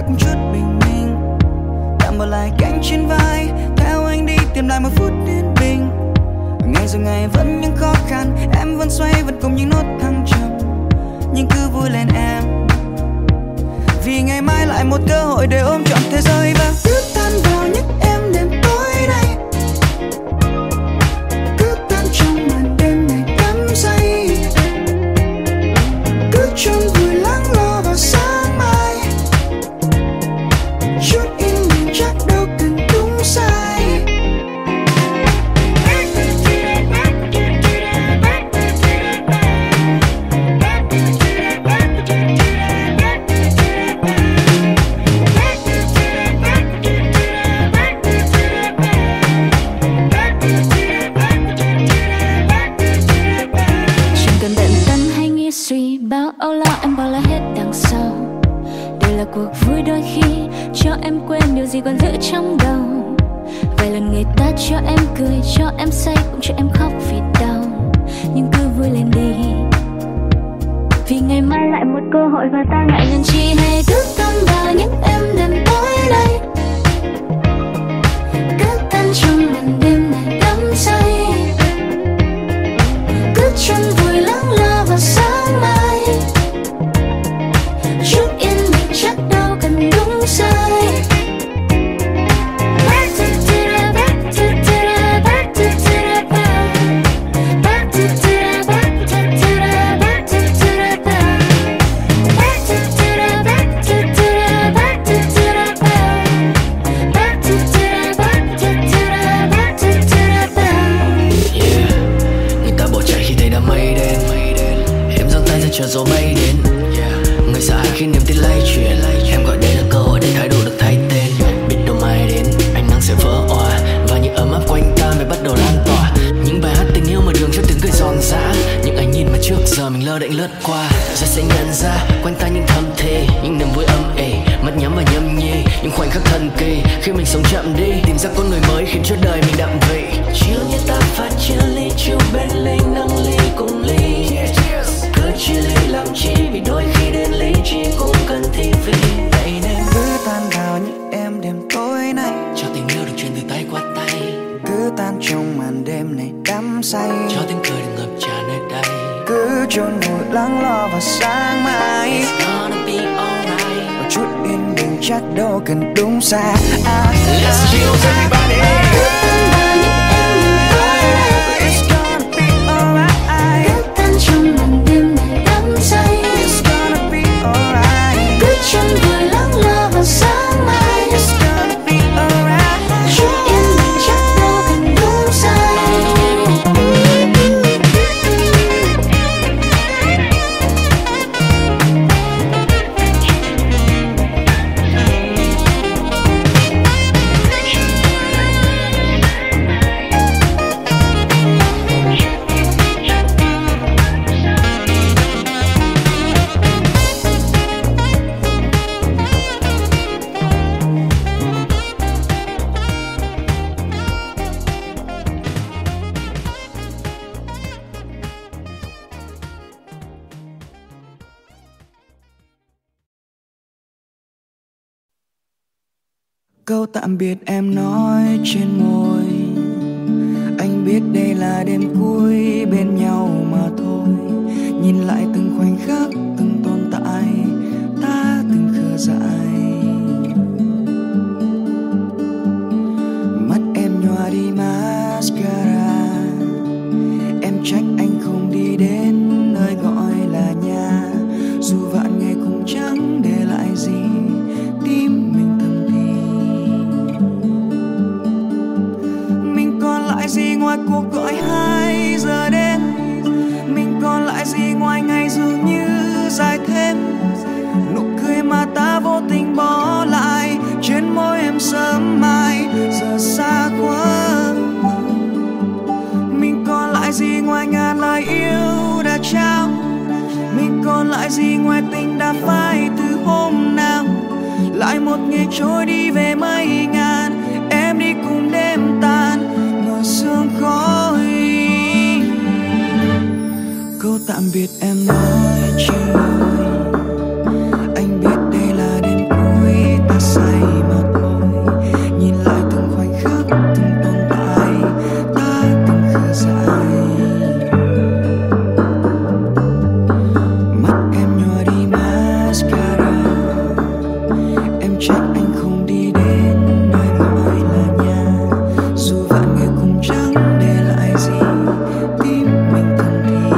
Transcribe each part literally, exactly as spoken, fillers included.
cũng chút bình minh. Tạm bỏ lại cánh trên vai, theo anh đi tìm lại một phút yên bình. Ngày rồi ngày vẫn những khó khăn, em vẫn xoay vẫn cùng những nốt thăng trầm. Nhưng cứ vui lên em, vì ngày mai lại một cơ hội để ôm trọn thế giới. Và cứ tan vào những em đêm tối nay, cứ tan trong màn đêm này đắm say, cứ chôn vùi lắng lo vào sáng mai. Chút yên bình chắc đâu cần đúng sai. Bao âu lo em bỏ lại hết đằng sau. Đây là cuộc vui đôi khi cho em quên điều gì còn giữ trong đầu. Vài lần người ta cho em cười, cho em say, cũng cho em khóc vì đau. Nhưng cứ vui lên đi, vì ngày mai lại một cơ hội và ta ngại ngần chi. Hay cứ tâm vào những em đêm tối nay, cứ tan trong màn đêm này đắm say, cứ chôn vùi lắng lo vào sáng mai. Chút yên bình chắc đâu cần đúng sai. Chờ gió bay đến, người sợ hãi khi niềm tin lay chuyển. Em gọi đây là cơ hội để thái độ được thay tên. Biết đâu mai đến ánh nắng sẽ vỡ òa, và những ấm áp quanh ta mới bắt đầu lan tỏa. Những bài hát tình yêu mở đường cho tiếng cười giòn giã. Những ánh nhìn mà trước giờ mình lơ đễnh lướt qua, rồi sẽ nhận ra quanh ta những thầm thề, những niềm vui âm ỉ, mắt nhắm và nhâm nhi. Những khoảnh khắc thần kỳ khi mình sống chậm đi, tìm ra con người mới khiến cho đời mình đậm vị. Chiều như ta pha chia ly, chiều bên ly nâng ly cùng ly. Cứ chia ly làm chi, vì đôi khi đến lý trí cũng cần thi vị. Vậy nên cứ tan vào những em đêm tối nay, cho tình yêu được truyền từ tay qua tay. cứ tan trong màn đêm này đắm say, cho tiếng cười được ngập tràn nơi đây. cứ chôn vùi lắng lo vào sáng mai. It's gonna be alright. Một chút yên bình chắc đâu cần đúng sai. À, Let's chill everybody. It's gonna be alright. Cứ tan trong màn đêm này đắm say, It's gonna be alright. cứ chôn vùi lắng lo vào sáng mai. It's gonna be alright. Chút yên bình chắc đâu cần đúng sai. Câu tạm biệt em nói trên môi, anh biết đây là đêm cuối bên nhau mà thôi. Nhìn lại từng khoảnh khắc, từng tồn tại, ta từng khờ dại. Mắt em nhòa đi mascara, em trách anh không đi đến nơi gọi là nhà. Dù vạn ngày cũng chẳng để lại gì, tim mình thầm thì. Mình còn lại gì ngoài cuộc gọi hai giờ đêm? Mình còn lại gì ngoài ngày dường như dài thêm? Nụ cười mà ta vô tình bỏ lại trên môi em sớm mai, giờ xa quá. Mình còn lại gì ngoài ngàn lời yêu đã trao? Mình còn lại gì ngoài tình đã phai từ hôm nào? Lại một ngày trôi đi về mây ngàn, em đi cùng đêm tan ngồi sương khói. Câu tạm biệt em nói trên môi, anh biết đây là đêm cuối trách anh không đi đến nơi gọi là nhà. Dù vạn người cùng chẳng để lại gì, tim mình thầm thì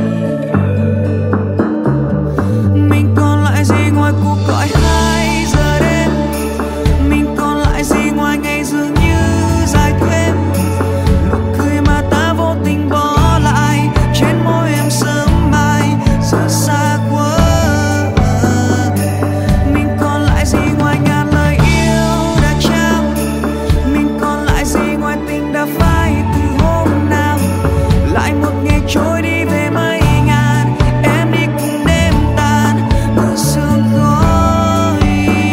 mình còn lại gì ngoài cuộc gọi hai giờ đêm. Mình còn lại gì ngoài ngày dường như dài thêm. Nụ cười mà ta vô tình bỏ lại trên môi em sớm mai giờ xa quá. Mình còn lại gì ngoài ngàn lời yêu đã trao. Mình còn lại gì ngoài tình đã phai từ hôm nào. Lại một ngày trôi đi về mây ngàn, em đi cùng đêm tàn mưa sương khói.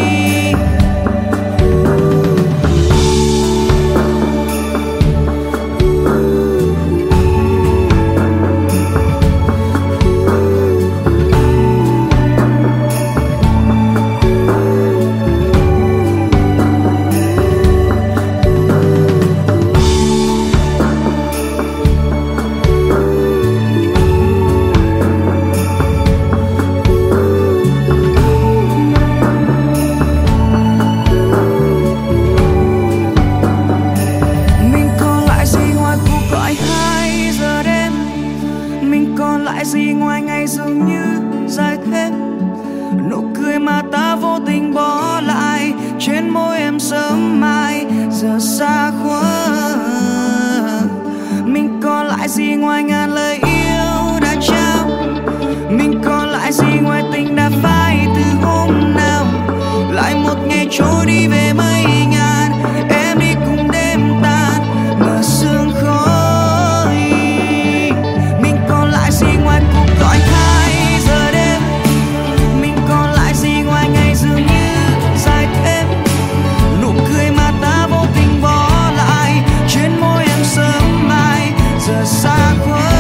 Mình còn lại gì ngoài cuộc gọi hai giờ đêm. Mình còn lại gì ngoài ngày dường như dài thêm. Nụ cười mà ta vô tình bỏ lại trên môi em sớm mai giờ xa quá. Mình còn lại gì ngoài ngàn lời yêu đã trao. Mình còn lại gì ngoài tình đã phai từ hôm nào. Lại một ngày trôi đi về mây ngàn, em đi cùng đêm tàn mưa sương khói. Mình còn lại gì ngoài cuộc gọi hai giờ đêm. Mình còn lại gì ngoài ngày dường như dài thêm. Nụ cười mà ta vô tình bỏ lại trên môi em sớm mai giờ xa quá.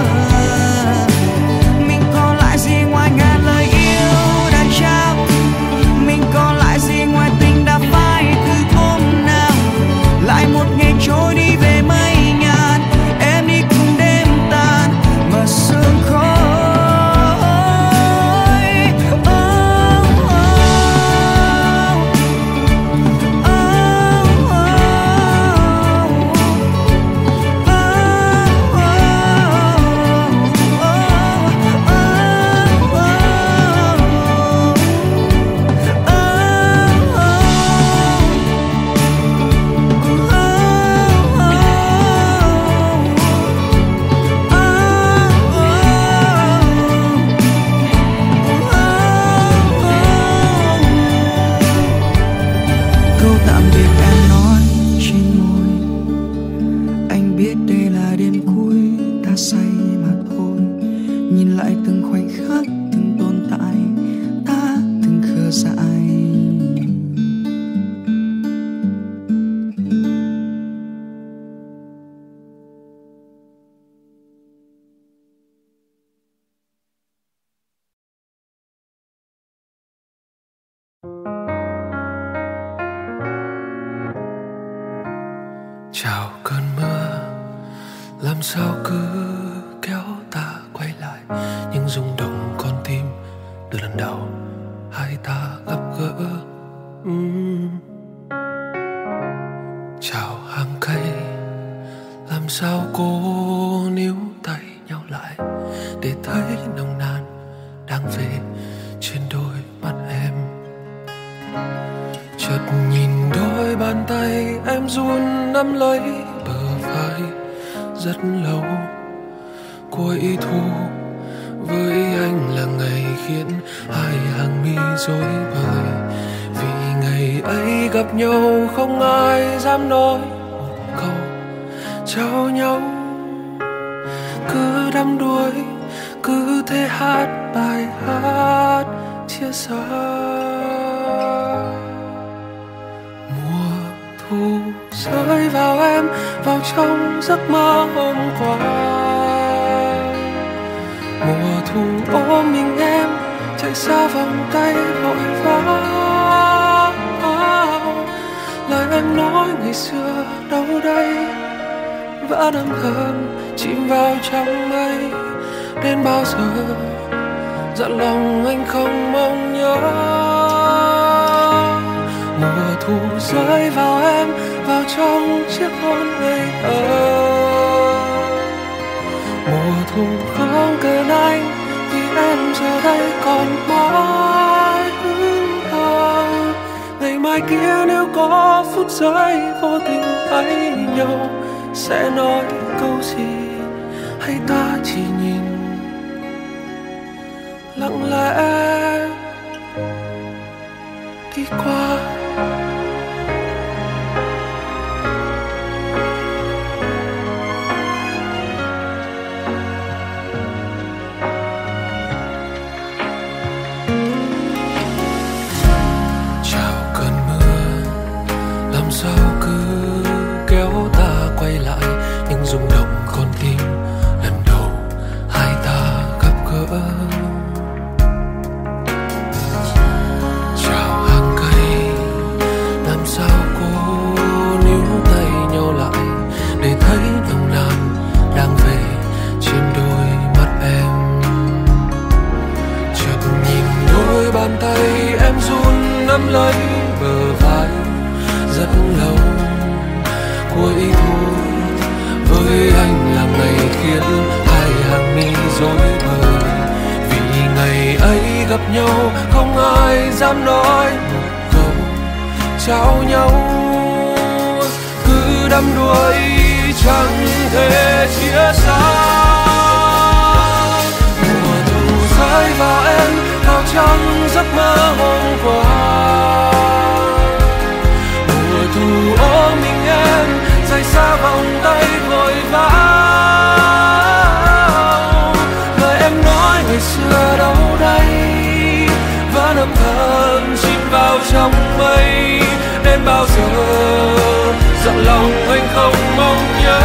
Mình còn lại gì ngoài ngàn lời yêu đã trao. Mình còn lại gì ngoài tình đã phai từ hôm nào. Lại một ngày trôi đi về mây ngàn, em đi cùng đêm tàn mà sương khói. Oh, oh, oh. Oh, câu tạm biệt em nói trên môi. Anh biết đây là đêm cuối ta say mà thôi. Nhìn lại từng khoảnh khắc từng tồn tại, ta từng khờ dại. Chào cơn mưa, làm sao cứ kéo ta quay lại những rung động con tim từ lần đầu hai ta gặp gỡ. Uhm. Chào hàng cây, làm sao cô níu tay nhau lại để thấy nồng nàn đang về trên đôi mắt em. Chợt nhìn đôi bàn tay em run nắm lấy bờ vai rất lâu. Cuối thu với anh là ngày khiến hai hàng mi rối bời. Vì ngày ấy gặp nhau không ai dám nói một câu chào nhau. Cứ đắm đuối, cứ thế hát bài hát chia xa. Thu rơi vào em, vào trong giấc mơ hôm qua. Mùa thu ôm mình em, chạy xa vòng tay vội vã. Lời em nói ngày xưa đâu đây, vẫn âm thầm chìm vào trong mây. Đến bao giờ dặn lòng anh không mong nhớ. thu rơi vào em, vào trong chiếc hôn ngây thơ. Mùa thu không cần anh, vì em giờ đây còn mãi hững hờ. Ngày mai kia nếu có phút giây vô tình thấy nhau, sẽ nói câu gì hay ta chỉ nhìn lặng lẽ đi qua. Chào cơn mưa làm sao cứ kéo ta quay lại những rung động con tim lần đầu hai ta gặp gỡ. Chào hàng cây làm sao cô níu tay nhau lại để thấy nồng nàn đang về trên đôi mắt em. Chợt nhìn đôi bàn tay em run nắm lấy bờ vai rất lâu. Cuối thu với anh là ngày khiến hai hàng mi rối bời, vì ngày ấy gặp nhau không ai dám nói một câu chào nhau. Cứ đắm đuối chẳng thể chia xa. Mùa thu rơi vào em, vào trong giấc mơ hôm qua. Mùa thu ôm mình em, rời xa vòng tay vội vã. Lời em nói ngày xưa đâu đây, vẫn âm thầm chìm vào trong mây. Đến bao giờ dặn lòng anh không mong nhớ.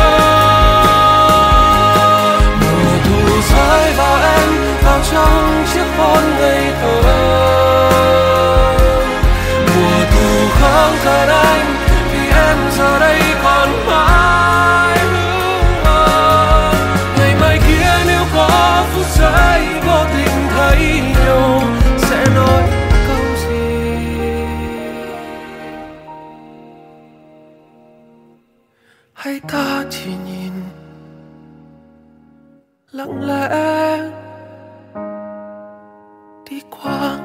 Mùa thu rơi vào em, vào trong chiếc hôn ngây thơ. Mùa thu không cần anh, vì em giờ đây còn mãi hững hờ. Ngày mai kia nếu có phút giây vô tình thấy nhau, sẽ nói câu gì hay ta chỉ nhìn lặng lẽ đi qua.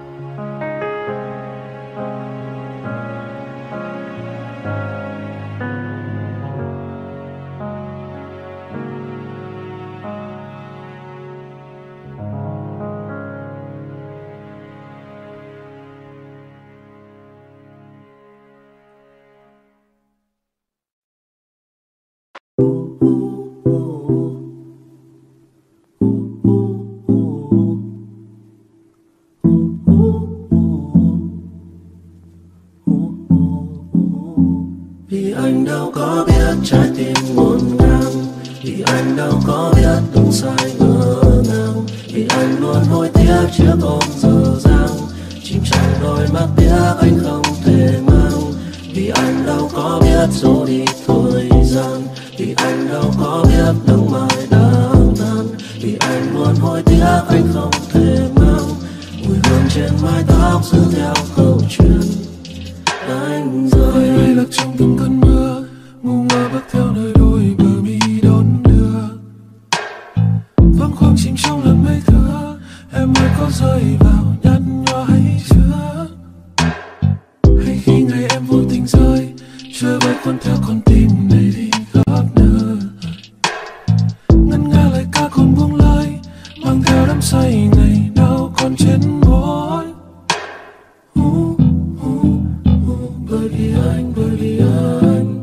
Vì anh đâu có biết trái tim ngổn ngang, vì anh đâu có biết đúng sai ngỡ ngàng, vì anh luôn hối tiếc chiếc ôm dở dang, chìm trong đôi mắt tiếc anh không thể mang. Vì anh đâu có biết dỗ đi thời gian, vì anh đâu có biết nắng mai đang tan, vì anh luôn hối tiếc anh không thể mang. Mùi hương trên mái tóc giữ theo câu chuyện anh rơi. Ai lạc trong từng cơn mưa, ngu ngơ bước theo nơi đôi bờ mi đón đưa. Vắng khoang chìm trong lần mây thưa, em ơi có rơi vào nhăn nhó hay chưa? Hay khi ngày em vô tình rơi, chưa vơi cuốn theo con tim này đi khắp nơi. Ngân nga lời ca còn buông lời, mang theo đắm say ngày nào còn trên môi. Uh, uh, uh, bởi vì anh, bởi vì anh.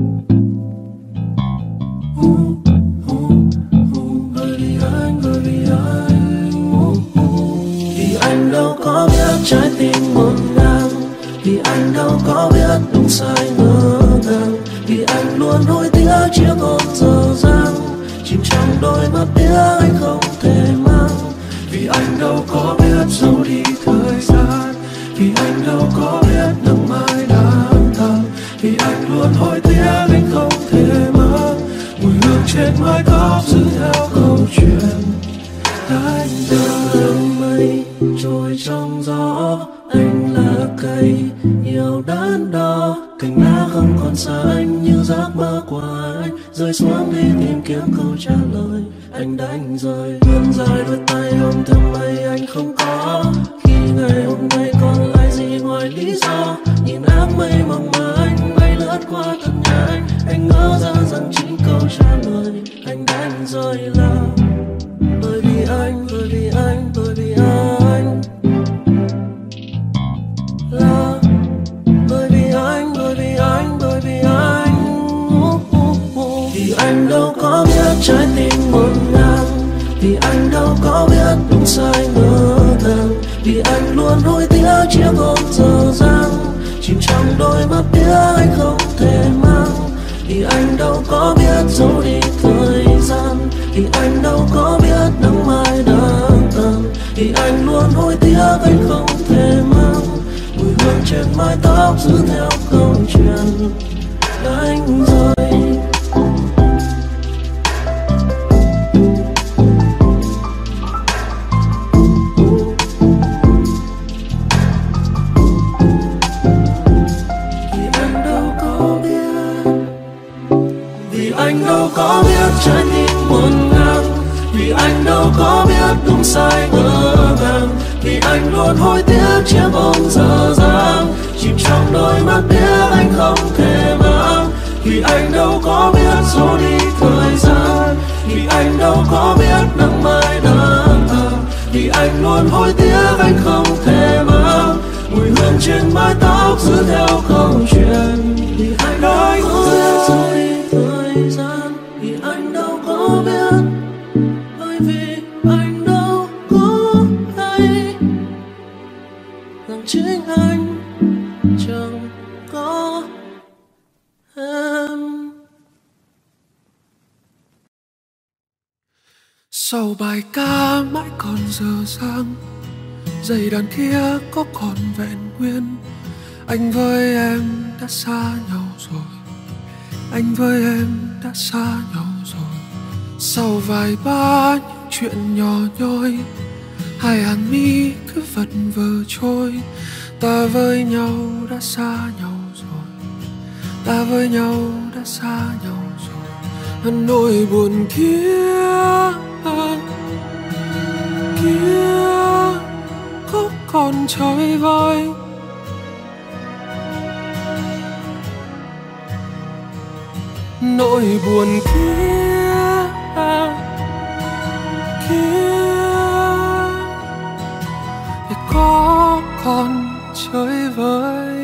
Uh, uh, uh, bởi vì anh, bởi vì anh. Uh, uh. Vì anh đâu có biết trái tim ngổn ngang, vì anh đâu có biết đúng sai ngỡ ngàng, vì anh luôn hối tiếc chiếc ôm dở dang, chìm trong đôi mắt tiếc anh không thể mang. Vì anh đâu có biết dẫu đi thời gian, vì anh đâu có biết nắng mai đang tàn, vì anh luôn hối tiếc anh không thể mang. Mùi hương trên mái tóc giữ theo câu chuyện anh từng mây trôi trong gió, anh là cây yêu nhau đắn đo. Cành lá không còn xa anh như giấc mơ của anh, rơi xuống đi tìm kiếm câu trả lời. Anh đánh rơi vươn dài đôi tay ôm thầm mây anh không có. Khi ngày hôm nay còn lại gì ngoài lý do, nhìn áng mây mong mơ anh bay lướt qua thật nhanh. Anh ngỡ ra rằng chính câu trả lời anh đánh rơi là bởi vì anh, bởi vì anh, bởi vì anh là bởi vì anh, bởi vì anh, bởi vì anh. uh, uh, uh. Vì anh đâu có biết trái tim ngổn ngang, vì anh đâu có biết đúng sai ngỡ ngàng, vì anh luôn hối tiếc chiếc hôn dở dang chìm trong đôi mắt biết anh không thể mang. Vì anh đâu có biết giấu đi thời gian, vì anh đâu có biết nắng mai đang tàn, vì anh luôn hối tiếc anh không thể mang mùi hương trên mái tóc giữ theo câu chuyện đánh rơi. Anh đâu có biết trái tim muôn ngang, vì anh đâu có biết đúng sai ngỡ ngàng, vì anh luôn hối tiếc chiếc hôn dở dang chìm trong đôi mắt biết anh không thể mang. Vì anh đâu có biết giấu đi thời gian, vì anh đâu có biết nắng mai đang tàn, vì anh luôn hối tiếc anh không thể mang mùi hương trên mái tóc giữ theo câu chuyện. Vì anh đâu có biết giấu đi thời gian, vì anh đâu có biết, bởi vì anh đâu có hay rằng chính anh chẳng có em. Sau bài ca mãi còn dở dang, dây đàn kia có còn vẹn nguyên. Anh với em đã xa nhau rồi, anh với em đã xa nhau rồi. Sau vài ba những chuyện nhỏ nhoi, hai hàng mi cứ vật vờ trôi. Ta với nhau đã xa nhau rồi, ta với nhau đã xa nhau rồi. Nỗi buồn kia kia có còn chơi vơi. Nỗi buồn kia kia thì có còn chơi vơi.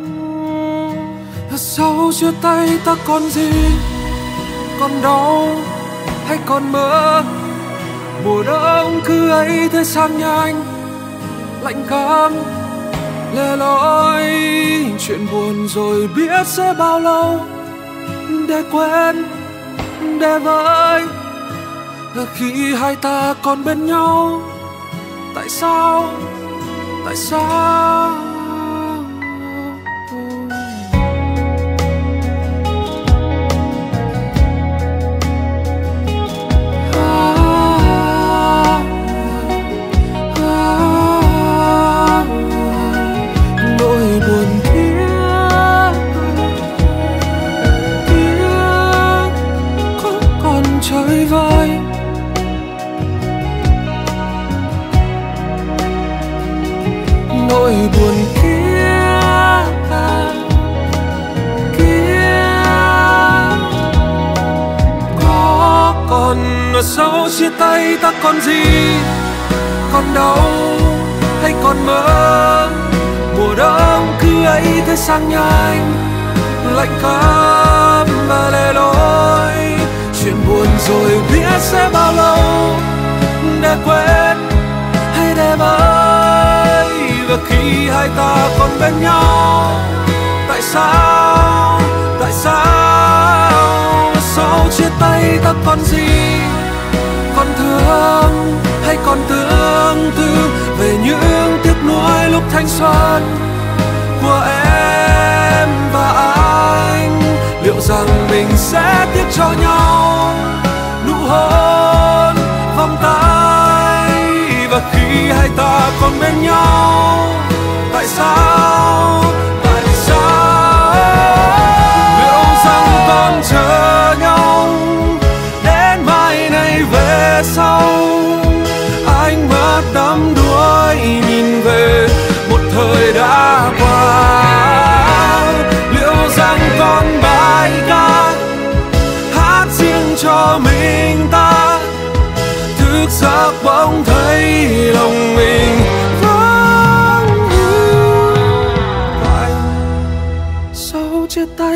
Sau chia tay ta còn gì, còn đau hay còn mơ. Mùa đông cứ ấy thế sang nhanh, lạnh cam lẻ loi. Chuyện buồn rồi biết sẽ bao lâu để quên, để vơi. Khi hai ta còn bên nhau, tại sao, tại sao nỗi buồn kia kia có còn ở sau chia tay ta còn gì, còn đau hay còn mơ. Mùa đông cứ ấy thế sang nhanh, lạnh cam và lẻ loi. Chuyện buồn rồi biết sẽ bao lâu để quên hay để vơi. Và khi hai ta còn bên nhau, tại sao, tại sao sau chia tay ta còn gì, còn thương hay còn tương tư về những tiếc nuối lúc thanh xuân của em và anh. Liệu rằng mình sẽ tiếc cho nhau nụ hôn, vòng tay. Và khi hai ta còn bên nhau, tại sao, tại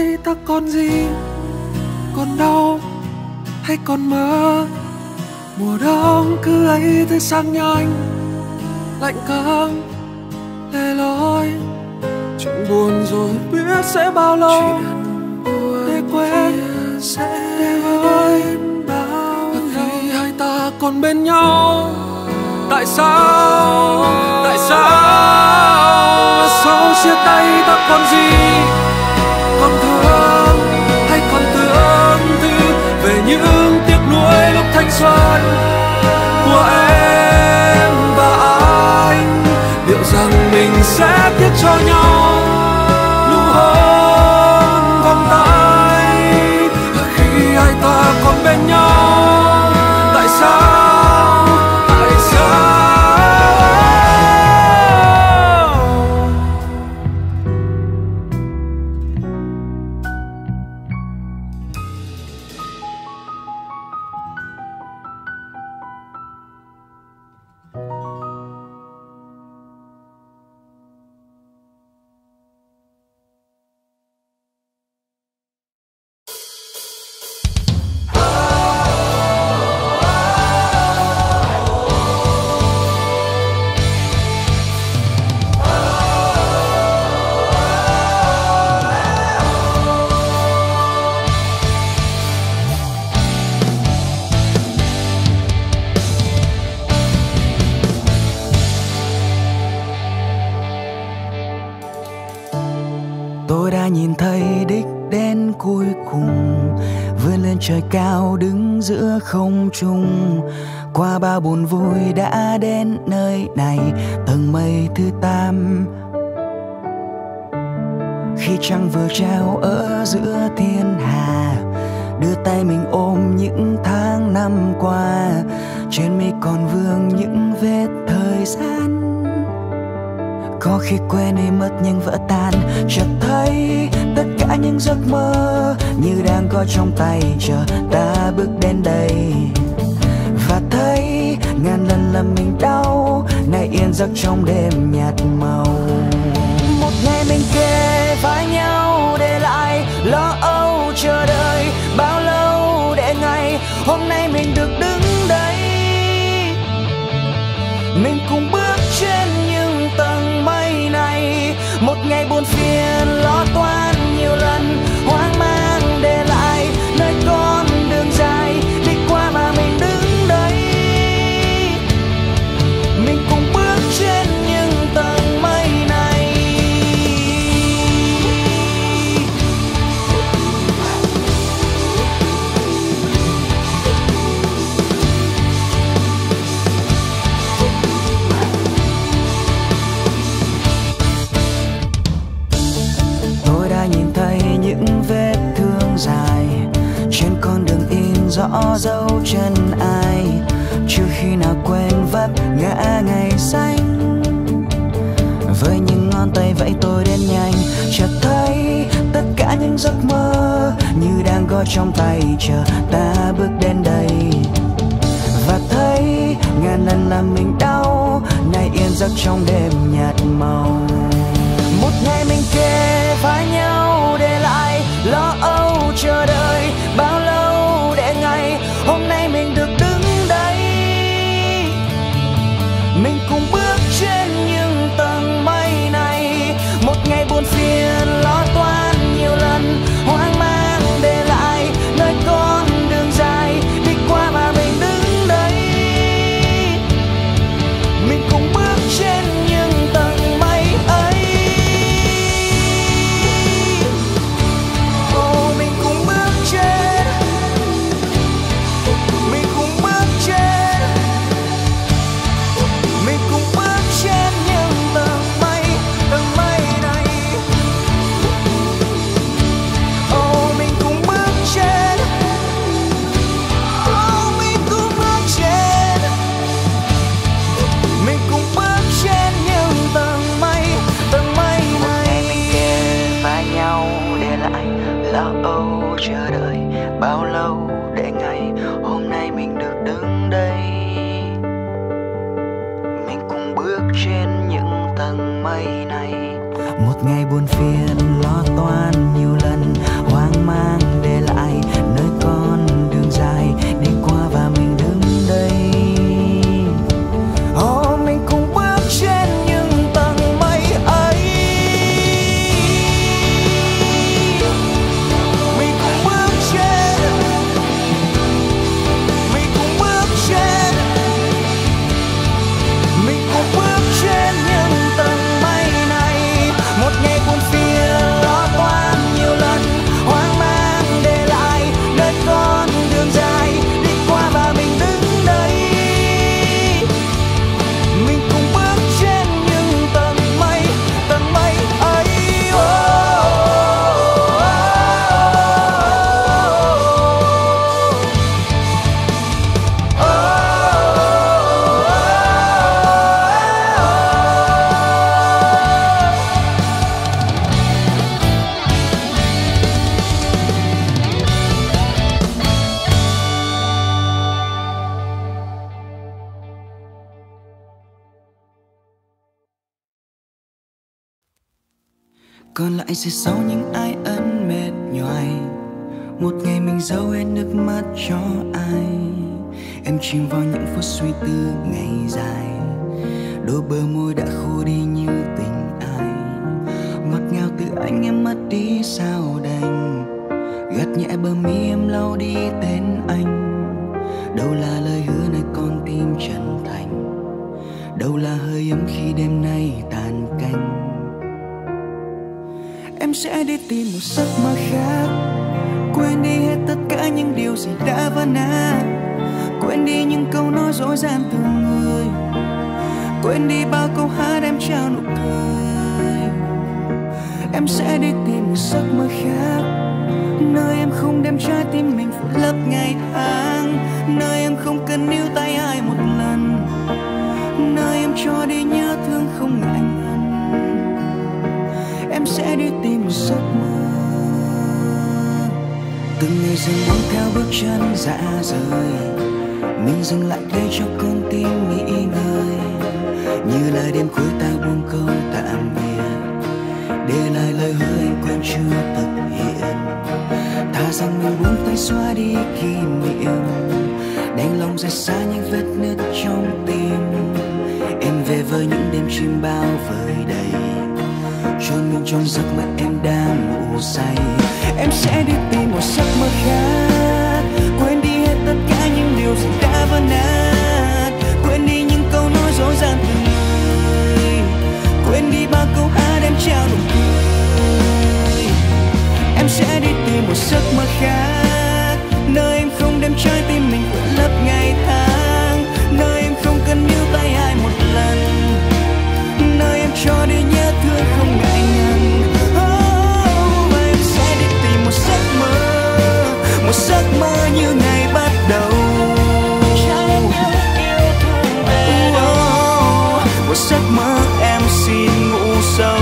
đây ta còn gì, còn đau hay còn mơ. Mùa đông cứ ấy thấy sang nhanh, lạnh càng lẻ loi. Chuyện buồn rồi biết sẽ bao lâu để quên, để vơi. Khi hai ta còn bên nhau, tại sao, tại sao sau chia tay ta còn gì, còn thương hay còn tương tư về những tiếc nuối lúc thanh xuân của em và anh. Liệu rằng mình sẽ tiếc cho nhau nụ hôn vòng tay khi hai ta còn bên nhau. Tại sao, tại sao tôi đã nhìn thấy đích đến cuối cùng, vươn lên trời cao đứng giữa không trung. Qua bao buồn vui đã đến nơi này, tầng mây thứ tám. Khi trăng vừa treo ở giữa thiên hà, đưa tay mình ôm những tháng năm qua. Trên mi còn vương những vết thời gian, có khi quên đi mất nhưng vỡ tan. Chợt thấy tất cả những giấc mơ như đang có trong tay, chờ ta bước đến đây. Và thấy ngàn lần làm mình đau, nay yên giấc trong đêm nhạt màu. Một ngày mình kề vai nhau để lại lo âu chờ đợi bao lâu để ngày hôm nay mình được đứng đây. Mình cùng bước trên những tầng mây này, một ngày buồn phiền lo toan nhiều lần, hoang mang để lại nơi con đường dài đi qua mà mình đứng đây. Mình cùng bước trên những tầng mây này. Tôi đã nhìn thấy những vết thương dài, trên con đường in rõ dấu chân ai. Chưa khi nào quên vấp ngã ngày xanh, với những ngón tay vẫy tôi đến nhanh. Chợt thấy tất cả những giấc mơ như đang có trong tay, chờ ta bước đến đây. Và thấy ngàn lần làm mình đau, nay yên giấc trong đêm nhạt màu. Một ngày mình kề vai nhau để lại lo âu chờ đợi bao lâu để ngày hôm nay mình được đứng đây. Mình cùng bước trên những tầng mây này, một ngày buồn phiền lo toan nhiều lần, hoang mang để lại nơi con đường dài đi qua mà mình đứng đây. Mình cùng bước trên những tầng mây ấy. Oh, mình cùng bước trên, mình cùng bước trên, mình cùng bước trên những tầng mây, tầng mây này. Oh, mình cùng bước trên, oh, mình cùng bước trên, mình cùng bước trên những tầng mây, tầng mây này. Mình kề vai nhau để lại lo âu chờ đợi bao lâu để ngày hôm nay mình được đứng đây. Mình cùng bước trên những tầng mây này, một ngày buồn phiền lo toan nhiều lần, còn lại sẽ sau những ai ân mệt nhoài. Một ngày mình giấu hết nước mắt cho ai. Em chìm vào những phút suy tư ngày dài. Đôi bờ môi đã khô đi như tình ai. Ngọt ngào từ anh em mất đi sao đành. Gạt nhẹ bờ mi em lau đi tên anh. Đâu là lời hứa nơi con tim chân thành. Đâu là hơi ấm khi đêm nay tàn canh. Em sẽ đi tìm một giấc mơ khác. Quên đi hết tất cả những điều gì đã vỡ nát. Quên đi những câu nói dối gian từ người. Quên đi bao câu hát em trao nụ cười. Em sẽ đi tìm một giấc mơ khác. Nơi em không đem trái tim mình phủ lấp ngày tháng. Nơi em không cần níu tay ai một lần. Nơi em cho đi nhớ thương không ngại ngần. Em sẽ đi tìm một giấc mơ. Từng ngày dần buông theo bước chân dạ rời. Mình dừng lại đây cho con tim nghỉ ngơi. Như là đêm cuối ta buông câu tạm biệt. Để lại lời hứa anh quên chưa thực hiện. Thà rằng mình buông tay xóa đi kỷ niệm. Đành lòng rời xa những vết nứt trong tim. Em về với những đêm chim bao vời đầy. Chôn mình trong giấc mơ em đang ngủ say. Em sẽ đi tìm một giấc mơ khác. Quên đi hết tất cả những điều gì đã vỡ nát. Quên đi những câu nói dối gian từ người. Quên đi bao câu hát em trao nụ cười. Em sẽ đi tìm một giấc mơ khác. Nơi em không đem trái tim mình vùi lấp ngày tháng. Nơi em không cần níu tay ai một lần. Nơi em cho đi nhớ thương không ngại ngần. Oh, em sẽ đi tìm một giấc mơ. Một giấc mơ như ngày bắt đầu. Oh, một giấc mơ em xin ngủ sâu.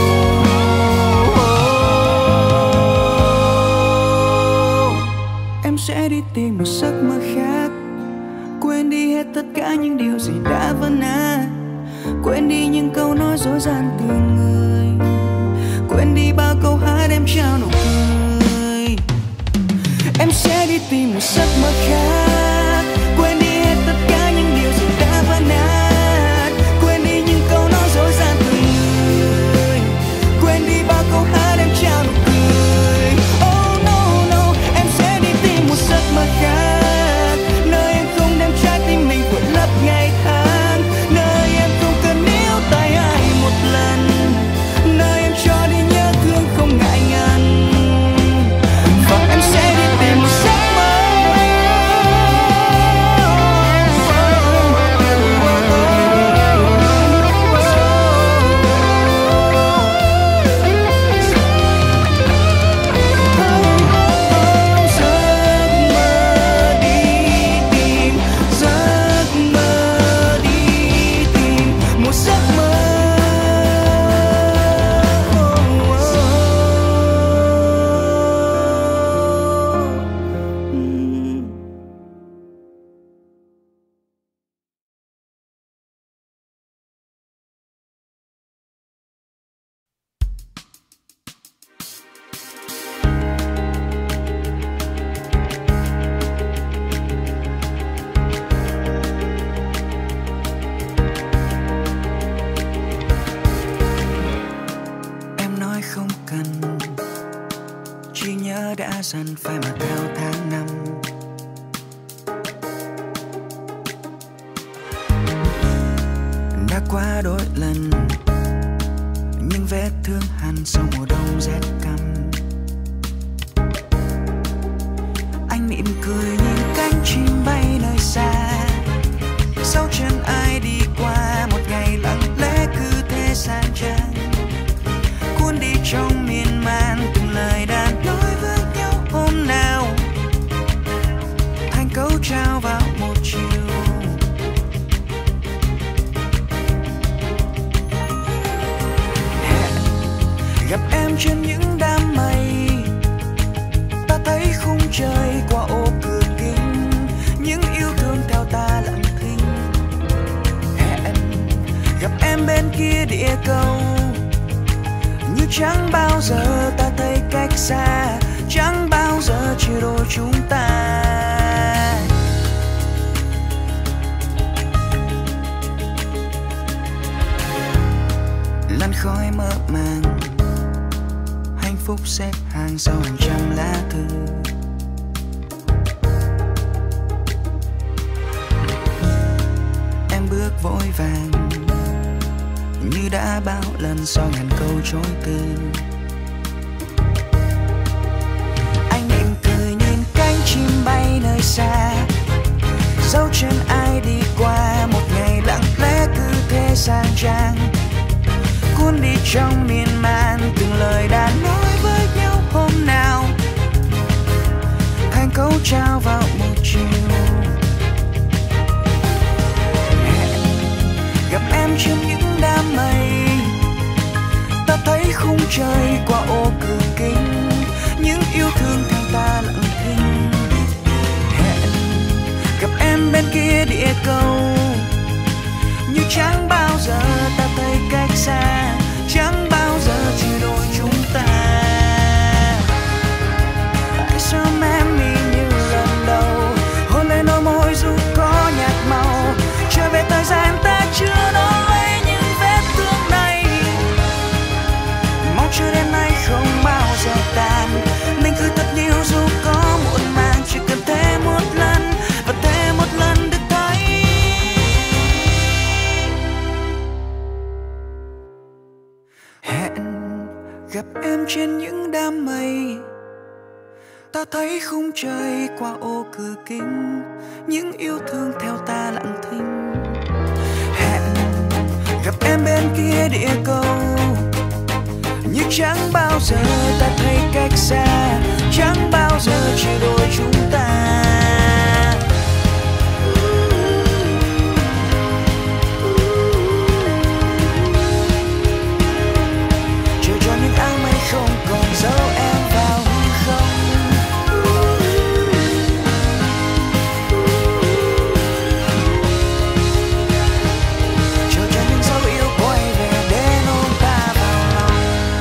Em sẽ đi tìm một giấc mơ khác. Quên đi hết tất cả những điều gì đã vỡ nát. Quên đi những câu nói dối gian từ người. Quên đi bao câu hát em trao nụ cười. Em sẽ đi tìm một giấc mơ khác. Quên đi hết tất cả những điều gì đã vỡ nát. Quên đi những câu nói dối gian từ người. Quên đi bao câu hát em trao nụ cười. Oh no no, em sẽ đi tìm một giấc mơ khác. Nơi em không đem trái tim mình vùi lấp ngày tháng. Nơi em không cần níu tay ai một lần. Nơi em cho đi nhớ thương không ngại ngần. Và em sẽ đi tìm một giấc mơ. Dần phải mà theo tháng năm. Đã qua đôi lần, những vết thương hằn sau mùa đông rét căm. Anh mỉm cười nhìn cánh chim bay nơi xa. Sau chân ai đi qua một ngày lặng lẽ cứ thế san chân. Cuốn đi trong miên man từng lời đàn nói với nhau hôm nào. Thành câu trao vào một chiều. Hẹn gặp em trên những đám mây. Ta thấy khung trời qua ô cửa kính. Những yêu thương theo ta lặng thinh. Hẹn gặp em bên kia địa cầu. Như chẳng bao giờ ta thấy cách xa, chẳng bao giờ chia đôi chúng ta. Lăn khói mơ màng, hạnh phúc xếp hàng sau hàng trăm lá thư. Em bước vội vàng như đã bao lần sau ngàn câu chối từ. Anh mỉm cười nhìn cánh chim bay nơi xa, dấu chân ai đi qua một ngày lặng lẽ cứ thế sang trang, cuốn đi trong miên man từng lời đã nói với nhau hôm nào, thành câu trao vào một chiều. Hẹn gặp em trên những đám mây, ta thấy khung trời qua ô cửa kính, những yêu thương theo ta lặng thinh. Hẹn gặp em bên kia địa cầu, như chẳng bao giờ ta thấy cách xa, chẳng bao giờ chia đôi chúng ta. Hãy sớm em đi như lần đầu, hôn lên đôi môi dù có nhạt màu, trở về thời gian ta chưa nói lấy những vết thương này. Mong cho đêm nay không bao giờ tàn, mình cứ thật nhiều dù có muộn màng, chỉ cần thêm một lần và thêm một lần được thấy. Hẹn gặp em trên những đám mây, ta thấy khung trời qua ô cửa kính, những yêu thương theo ta lặng thinh. Hẹn gặp em bên kia địa cầu, như chẳng bao giờ ta thấy cách xa, chẳng bao giờ chia đôi chúng ta. Không còn dấu em vào hư không, chờ cho những dấu yêu quay về để ôm ta vào lòng.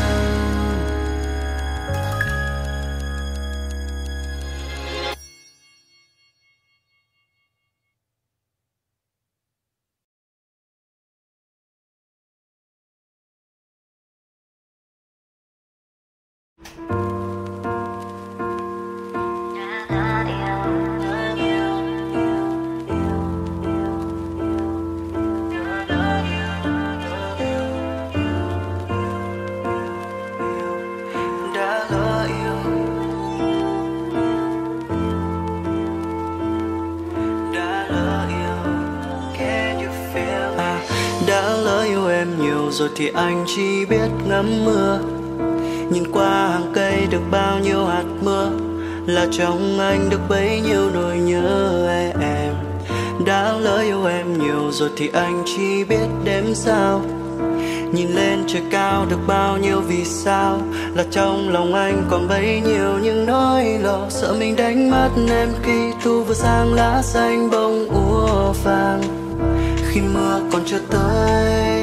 Rồi thì anh chỉ biết ngắm mưa, nhìn qua hàng cây được bao nhiêu hạt mưa, là trong anh được bấy nhiêu nỗi nhớ em. Đã lỡ yêu em nhiều rồi thì anh chỉ biết đếm sao, nhìn lên trời cao được bao nhiêu vì sao, là trong lòng anh còn bấy nhiêu những nỗi lo. Sợ mình đánh mất em khi thu vừa sang lá xanh bông úa vàng, khi mưa còn chưa tới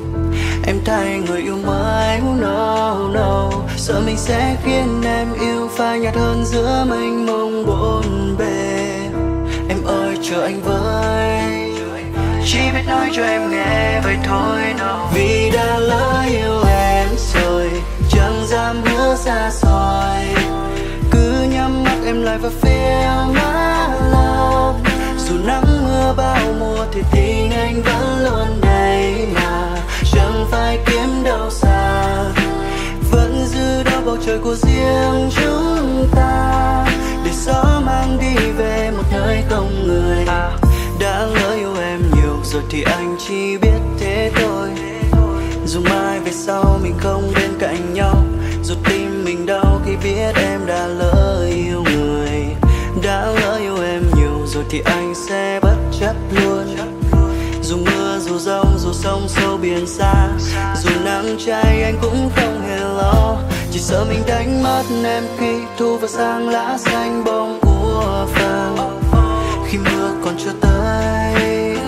em thay người yêu mới. Oh no, no. Sợ mình sẽ khiến em yêu phai nhạt hơn giữa mênh mông bốn bề. Em ơi chờ anh với, chỉ biết nói cho em nghe vậy thôi đâu. Vì đã lỡ yêu em rồi, chẳng dám hứa xa xôi, cứ nhắm mắt em lại và feel my love. Dù nắng mưa bao mùa thì tình anh vẫn luôn đây mà, chẳng phải kiếm đâu xa, vẫn giữ đó bầu trời của riêng chúng ta, để gió mang đi về một nơi không người. À, đã lỡ yêu em nhiều rồi thì anh chỉ biết thế thôi, dù mai về sau mình không bên cạnh nhau, dù tim mình đau khi biết em đã lỡ yêu người. Đã lỡ yêu em nhiều rồi thì anh sẽ bất chấp luôn, dù mưa dù giông dù sông sâu biển xa, dù nắng cháy anh cũng không hề lo. Chỉ sợ mình đánh mất em khi thu vào sang lá xanh bông úa vàng, khi mưa còn chưa tới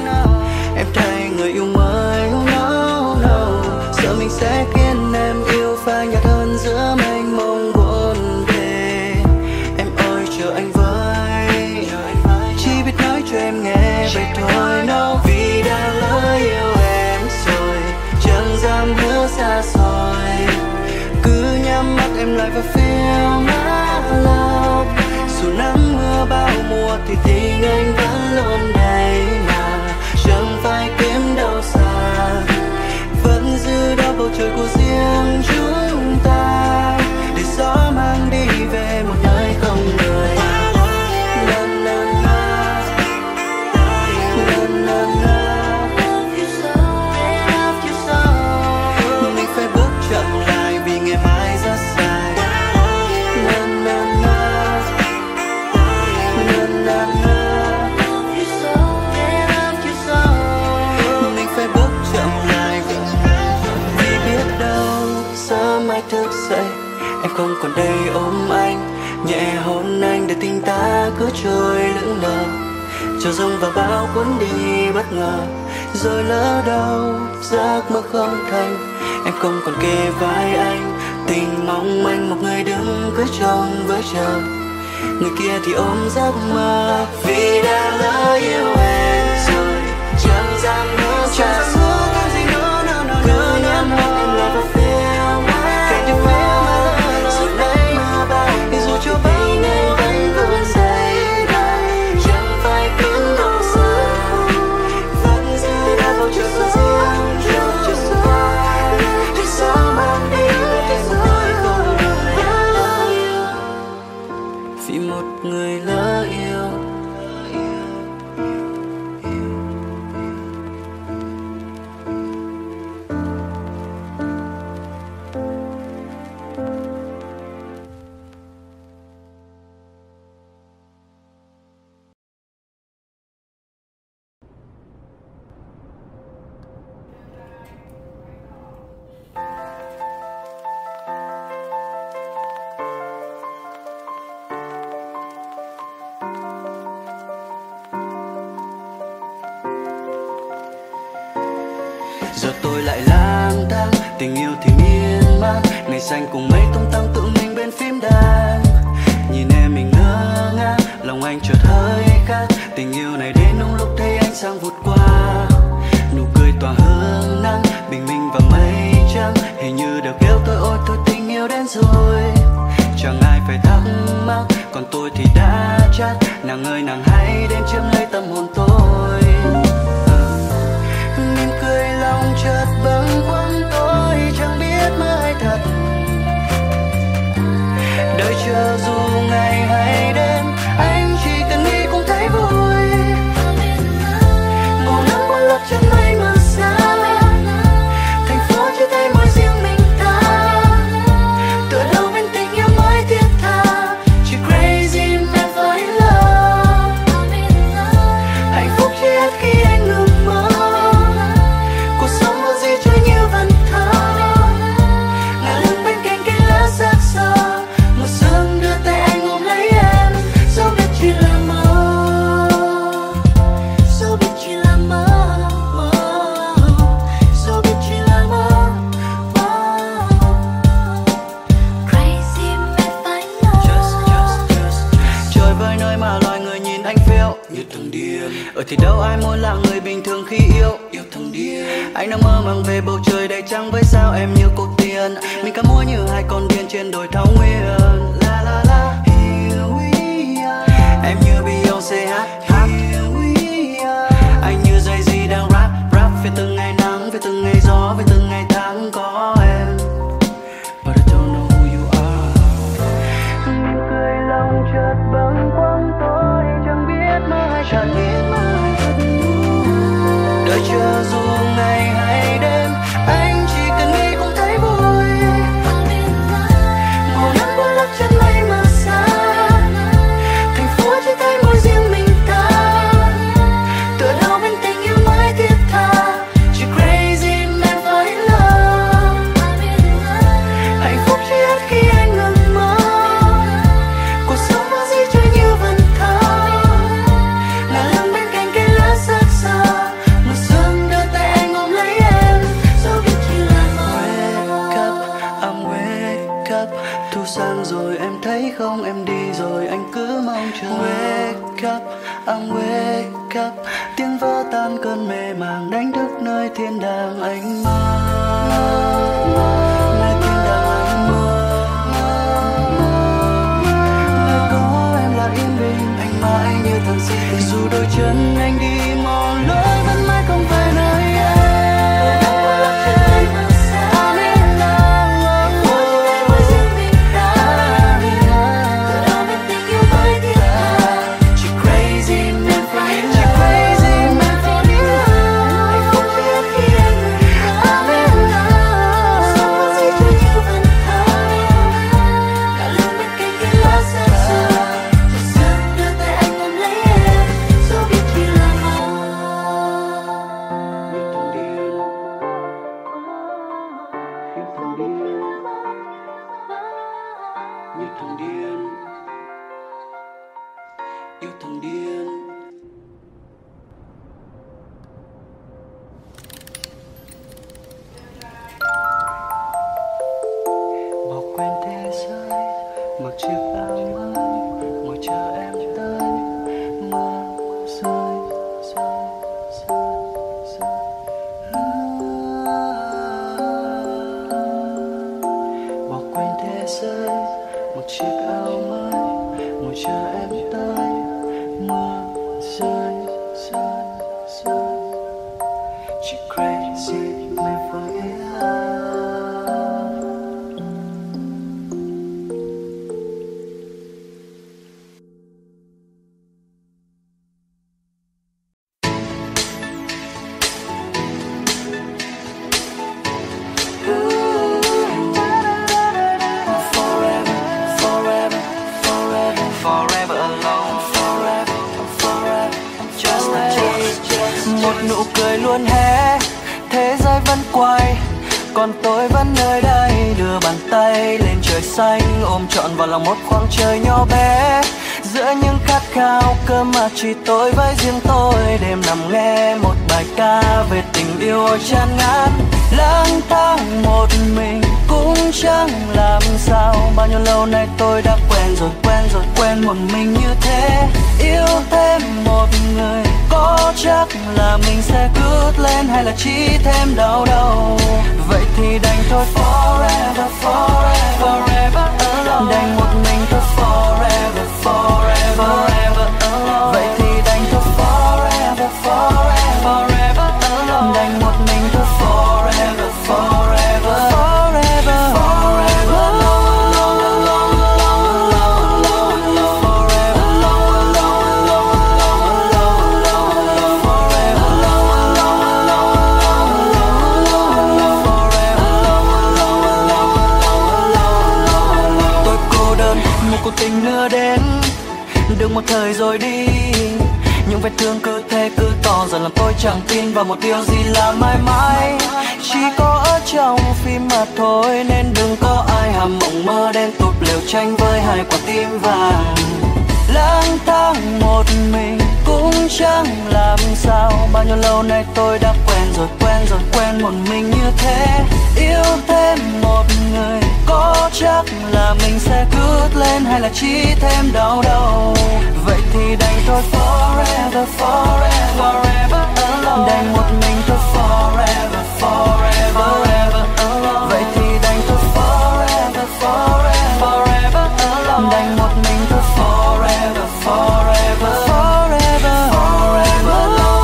em thay người yêu mới. Oh no, no. Sợ mình sẽ khiến em yêu phai nhạt never feel my love. Dù nắng mưa bao mùa thì tình anh vẫn luôn đây mà chẳng phải kiếm đâu xa, vẫn giữ đó bầu trời của riêng chúng ta, để gió mang đi về một nơi không người. Em không còn đây ôm anh, nhẹ hôn anh để tình ta cứ trôi lững lờ, chờ giông và bão cuốn đi bất ngờ, rồi lỡ đâu giấc mơ không thành. Em không còn kề vai anh, tình mong manh một người đứng cứ trông với chờ, người kia thì ôm giấc mơ, vì đã lỡ yêu em rồi chẳng dám nữa xa xôi. Cứ nhắn hỏi em là và feel my, can you feel my love? Rồi đây mà bay, dù cho bao ngày vẫn vẫn dậy đây, chẳng phải cứ đâu xa, vẫn giữ đã vào trời của riêng chúng ta, để gió mang đi về một nơi không người. Vì một người lỡ yêu. Giờ tôi lại lang thang, tình yêu thì miên man, ngày xanh cùng mấy tung tăng tự mình bên phím đàn. Nhìn em mình ngơ ngác, lòng anh chợt hơi khác, tình yêu này đến đúng lúc thấy ánh sáng vụt qua. Nụ cười tỏa hương nắng, bình minh và mây trắng, hình như đều kêu tôi ôi thôi tình yêu đến rồi. Chẳng ai phải thắc mắc, còn tôi thì đã chắc, nàng ơi nàng hãy đến chiếm lấy tâm hồn tôi. Mỉm cười lòng chợt bâng khuâng, tôi chẳng biết mơ hay thật, đợi chờ dù ngày hay đêm, anh chỉ cần nghĩ cũng thấy vui. Màu nắng qua lớp chân mây mờ xa, thành phố chia tay mỗi riêng mình ta, tựa đâu bên tình yêu mới thiết tha, chỉ crazy never in love. Hạnh phúc chỉ hết khi anh ngừng mơ, cuộc sống có gì trôi như vần thơ, ngả lưng bên cạnh cây lá xác xơ, một sớm đưa tay anh ôm lấy em, dẫu biết chỉ là mơ, dẫu biết chỉ là mơ, dẫu biết chỉ là mơ. Crazy made by love. Just, just, just, just. Trời với nơi mà loài người nhìn anh phiêu như thằng điên, ở thì đâu ai muốn là người bình thường khi yêu yêu thằng điên. Anh đang mơ màng về bầu trời đầy trăng, với sao em như cô tiên, mình ca múa như hai con điên trên đồi thảo nguyên. La la la, here we are. Em như Beyoncé hát hát, here we are. Anh như Jay-Z đang rap rap về từng ngày nắng, về từng ngày gió, về từng ngày tháng có em. But I don't know who you are. Mỉm cười lòng chợt bâng khuâng, tôi chẳng biết mơ hay thật, đợi chờ dù ngày hay đêm, anh chỉ cần nghĩ cũng thấy vui. Màu nắng qua lớp chân mây mờ xa, thành phố chia tay mỗi riêng mình ta, tựa đâu bên tình yêu mới thiết tha, chỉ crazy never in love. Hạnh phúc chỉ hết khi anh ngừng mơ, cuộc sống có gì trôi như vần thơ, ngả lưng bên cạnh cây lá xác xơ, một sớm đưa tay anh ôm lấy em, dẫu biết chỉ là mơ. Wake up, I'm wake up, thu sang rồi em thấy không, em đi rồi anh cứ mong chờ. Wake up, I'm wake up, tiếng vỡ tan cơn mê màng, đánh thức nơi thiên đàng anh mơ, nơi thiên đàng anh mơ. như thằng điên, yêu thằng điên. Bỏ quên thế giới, một chiếc áo mới, ngồi chờ em tới, mưa rơi, rơi, rơi, rơi. Bỏ quên thế giới, một chiếc áo mới, ngồi chờ em tới, mưa rơi, rơi, rơi. She crazy me for you. Nụ cười luôn hé, thế giới vẫn quay, còn tôi vẫn nơi đây đưa bàn tay lên trời xanh, ôm trọn vào lòng một khoảng trời nhỏ bé. Giữa những khát khao cơ mà chỉ tôi với riêng tôi, đêm nằm nghe một bài ca về tình yêu chán ngán. Lang thang một mình cũng chẳng làm sao, bao nhiêu lâu nay tôi đã quen rồi, quen rồi, quen một mình như thế. Yêu thêm một người có chắc là mình sẽ cướp lên hay là chỉ thêm đau đầu. Vậy thì đành thôi forever, forever, forever alone. Đành một mình thôi forever, forever, forever alone. Vậy thì đành thôi forever, forever, forever alone. Đành một mình thôi forever, forever, forever, forever alone. Cuộc tình nữa đến, được một thời rồi đi, những vết thương cứ thế cứ to dần làm tôi chẳng tin vào một điều gì là mãi mãi. Chỉ có ở trong phim mà thôi, nên đừng có ai hàm mộng mơ đến tụt liều tranh với hai quả tim vàng. Lang thang một mình cũng chẳng làm sao, bao nhiêu lâu nay tôi đã quen rồi, quen rồi, quen một mình như thế. Yêu thêm một người có chắc là mình sẽ cướp lên hay là chỉ thêm đau đầu. Vậy thì đành thôi forever, forever, forever alone. Đành một mình thôi forever, forever, forever alone. Vậy thì đành thôi forever, forever, forever alone. Đành một mình thôi forever, forever, forever, forever alone.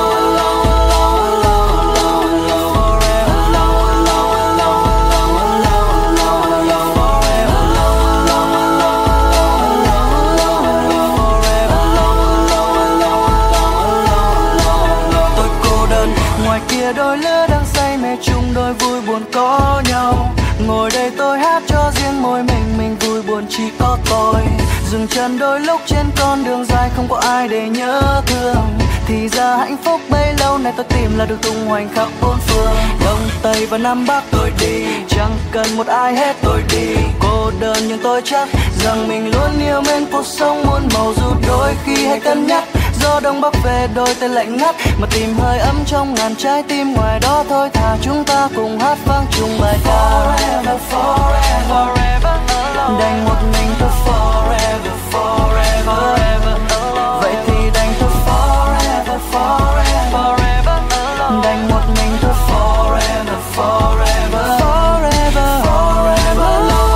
Đôi lứa đang say mê chung đôi vui buồn có nhau. Ngồi đây tôi hát cho riêng môi mình, mình vui buồn chỉ có tôi. Dừng chân đôi lúc trên con đường dài không có ai để nhớ thương. Thì ra hạnh phúc bấy lâu nay tôi tìm là được tung hoành khắp bốn phương. Đông Tây và Nam Bắc tôi đi, chẳng cần một ai hết tôi đi. Cô đơn nhưng tôi chắc rằng mình luôn yêu mến cuộc sống muôn màu, dù đôi khi hay cân nhắc. Gió đông bắc về đôi tay lạnh ngắt, mà tìm hơi ấm trong ngàn trái tim ngoài đó thôi. Thà chúng ta cùng hát vang chung bài ca forever, forever, forever alone. Đành một mình thôi forever, forever, forever alone. Vậy thì đành thôi forever, forever, forever alone. Đành một mình thôi forever, forever, forever, forever alone.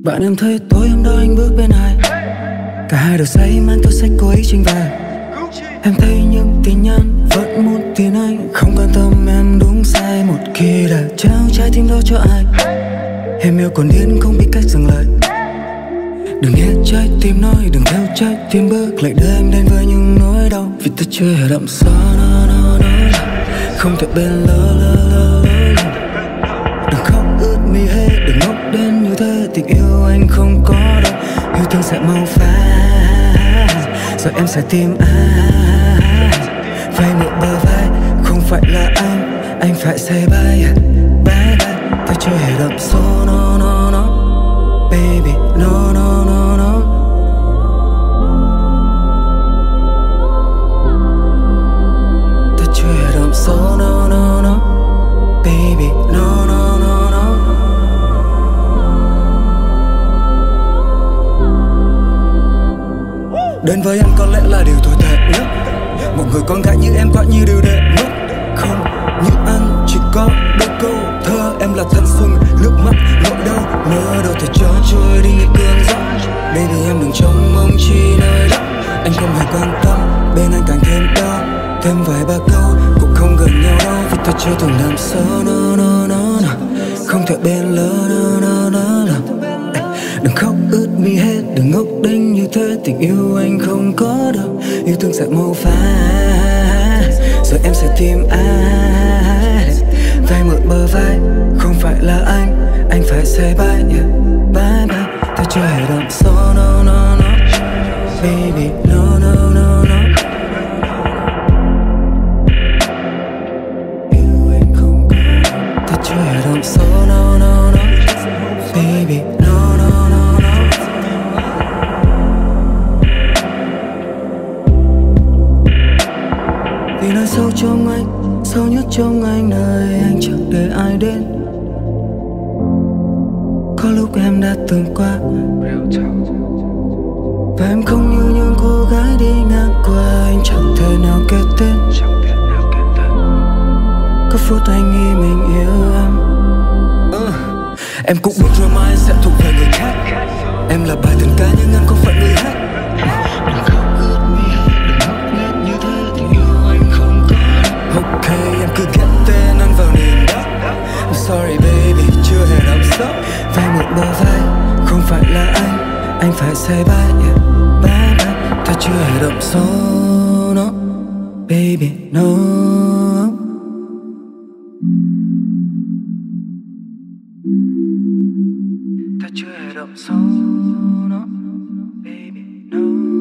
Bạn em thấy tối hôm đó anh bước bên ai, cả hai đều say mang theo sách cô ấy trình về. Em thấy những tin nhắn vẫn muốn tin anh, không quan tâm em đúng sai. Một khi đã trao trái tim đó cho ai, em yêu còn điên không biết cách dừng lại. Đừng nghe trái tim nói, đừng theo trái tim bước, lại đưa em đến với những nỗi đau. Vì ta chưa hề đậm sâu nó nó nó không thể bên lỡ lỡ lỡ. Đừng khóc ướt mi hết, đừng ngốc đến như thế. Tình yêu anh không có đâu, yêu thương sẽ mau phai. Rồi em sẽ tìm ai vay mượn bờ vai, không phải là anh, anh phải say bye bye bye. Ta chưa hề đậm sâu no no no baby no no no no. Ta chưa hề đậm sâu no no no baby no no no no. Đến với anh có lẽ là điều tồi tệ nhất, một người con gái như em quả như điều đệ mất. Không như anh chỉ có đôi câu thơ, em là thanh xuân nước mắt nỗi đau, nỡ đâu thể cho trôi đi những cơn gió. Baby em đừng trông mong chi nơi đó, anh không hề quan tâm, bên anh càng thêm đau. Thêm vài ba câu cũng không gần nhau đâu, vì ta chưa từng làm sâu no no no no, không thể bên lỡ no no no no. Đừng khóc ướt mi hết, đừng ngốc đinh như thế. Tình yêu anh không có đâu, yêu thương sẽ mau phai. Rồi em sẽ tìm ai vay mượn bờ vai, không phải là anh, anh phải say bye yeah. Bye bye, ta chưa hề đậm sâu no no no baby no no no no. Yêu anh không có, ta chưa hề đậm sâu no no no baby no no no no. Vì nơi sâu trong anh, sâu nhất trong anh, nơi anh chẳng để ai đến. Có lúc em đã từng qua, và em không như những cô gái đi ngang qua. Anh chẳng thể nào kể tên, có phút anh nghĩ mình yêu em. uh. Em cũng biết rồi mai sẽ thuộc về người khác, em là bài tình ca nhưng anh không phải người hát. Đừng khóc ướt mi hết, đừng ngốc nghếch như thế. Tình yêu anh không có. Ok em cứ ghét tên anh vào nền đất. I'm sorry baby, chưa hề đọc sốc. Vai một bờ vai, không phải là anh, anh phải say bye yeah. Bye bye, ta chưa hề đậm sâu no baby no. Ta chưa hề đậm sâu no baby no.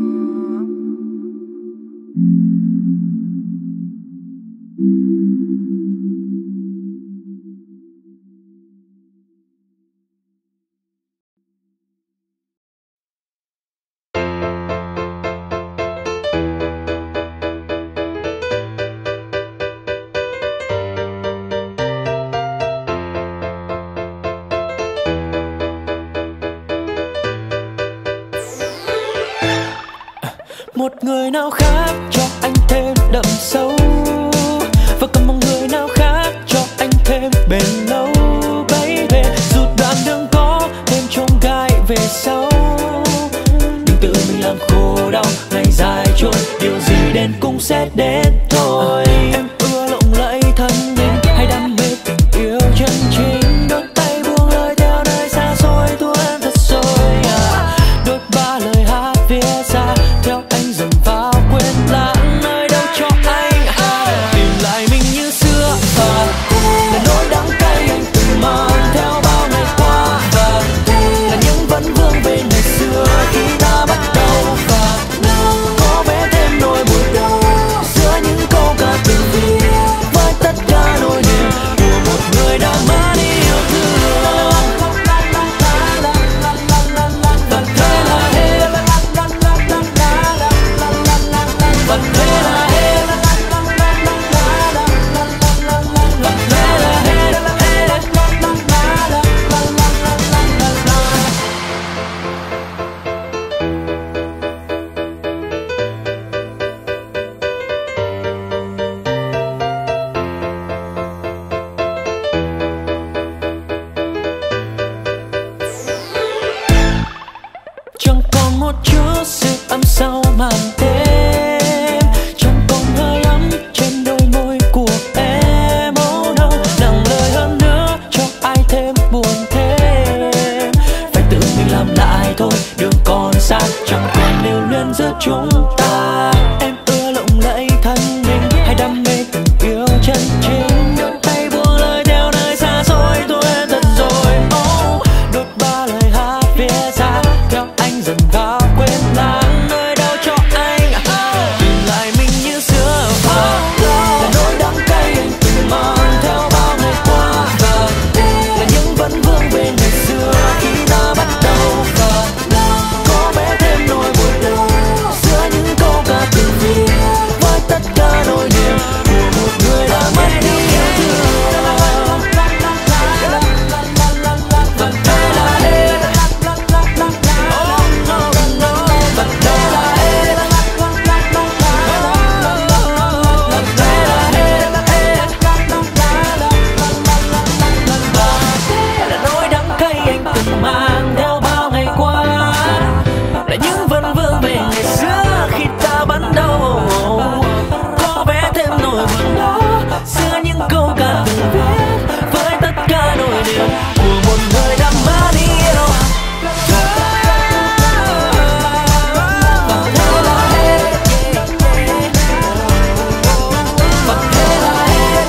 Một người nào khác cho anh thêm đậm sâu, và còn một người nào khác cho anh thêm bền lâu. Baby, dù đoạn đường có thêm chông gai về sau, đừng tự mình làm khổ đau. Ngày dài trôi, điều gì đến cũng sẽ đến thôi. Em ưa lộng lẫy thân đến, hay đam mê tình yêu chân chính. Đôi tay buông lời theo nơi xa xôi, tua em thật rồi à. Đôi ba lời hát phía xa, theo anh dần vào quên lãng nơi đâu cho anh à. Tìm lại mình như xưa và là nỗi đắng cay anh từng mang theo bao ngày qua, và là những vấn vương về ngày xưa khi ta bắt đầu. Và có vẻ thêm nỗi buồn đau giữa những câu ca từ ấm sau màn đêm. Chẳng còn hơi ấm trên đôi môi của em. Oh no, nặng lời hơn nữa cho ai thêm buồn thêm. Phải tự mình làm lại thôi, đường còn xa, chẳng còn lưu luyến giữa chúng ta. Em ưa lộng lẫy thân mình hay đam mê tình yêu chân chính. Đôi tay buông lời theo nơi xa xôi, tôi thật rồi. Oh, đốt ba lời hát phía xa, theo anh dần vào quên lãng nơi đâu cho anh. Tìm lại mình như xưa. Oh, là nỗi đắng cay anh từng mang theo bao ngày qua. Là những vấn vương về ngày xưa khi ta bắt đầu. Có bé thêm nỗi buồn đau giữa những câu ca từng viết với tất cả nỗi niềm của một người đã mất đi yêu thương. Và đây là hết. Và đây là hết. Và đây là hết. Là nỗi đắng cay anh từng mang theo bao ngày qua. Là những vấn vương về ngày xưa khi ta bắt đầu. Có vẽ thêm nỗi buồn đó giữa những câu ca từng viết với tất cả nỗi niềm của một người đã mất đi yêu. Và đây là hết. Và đây là hết.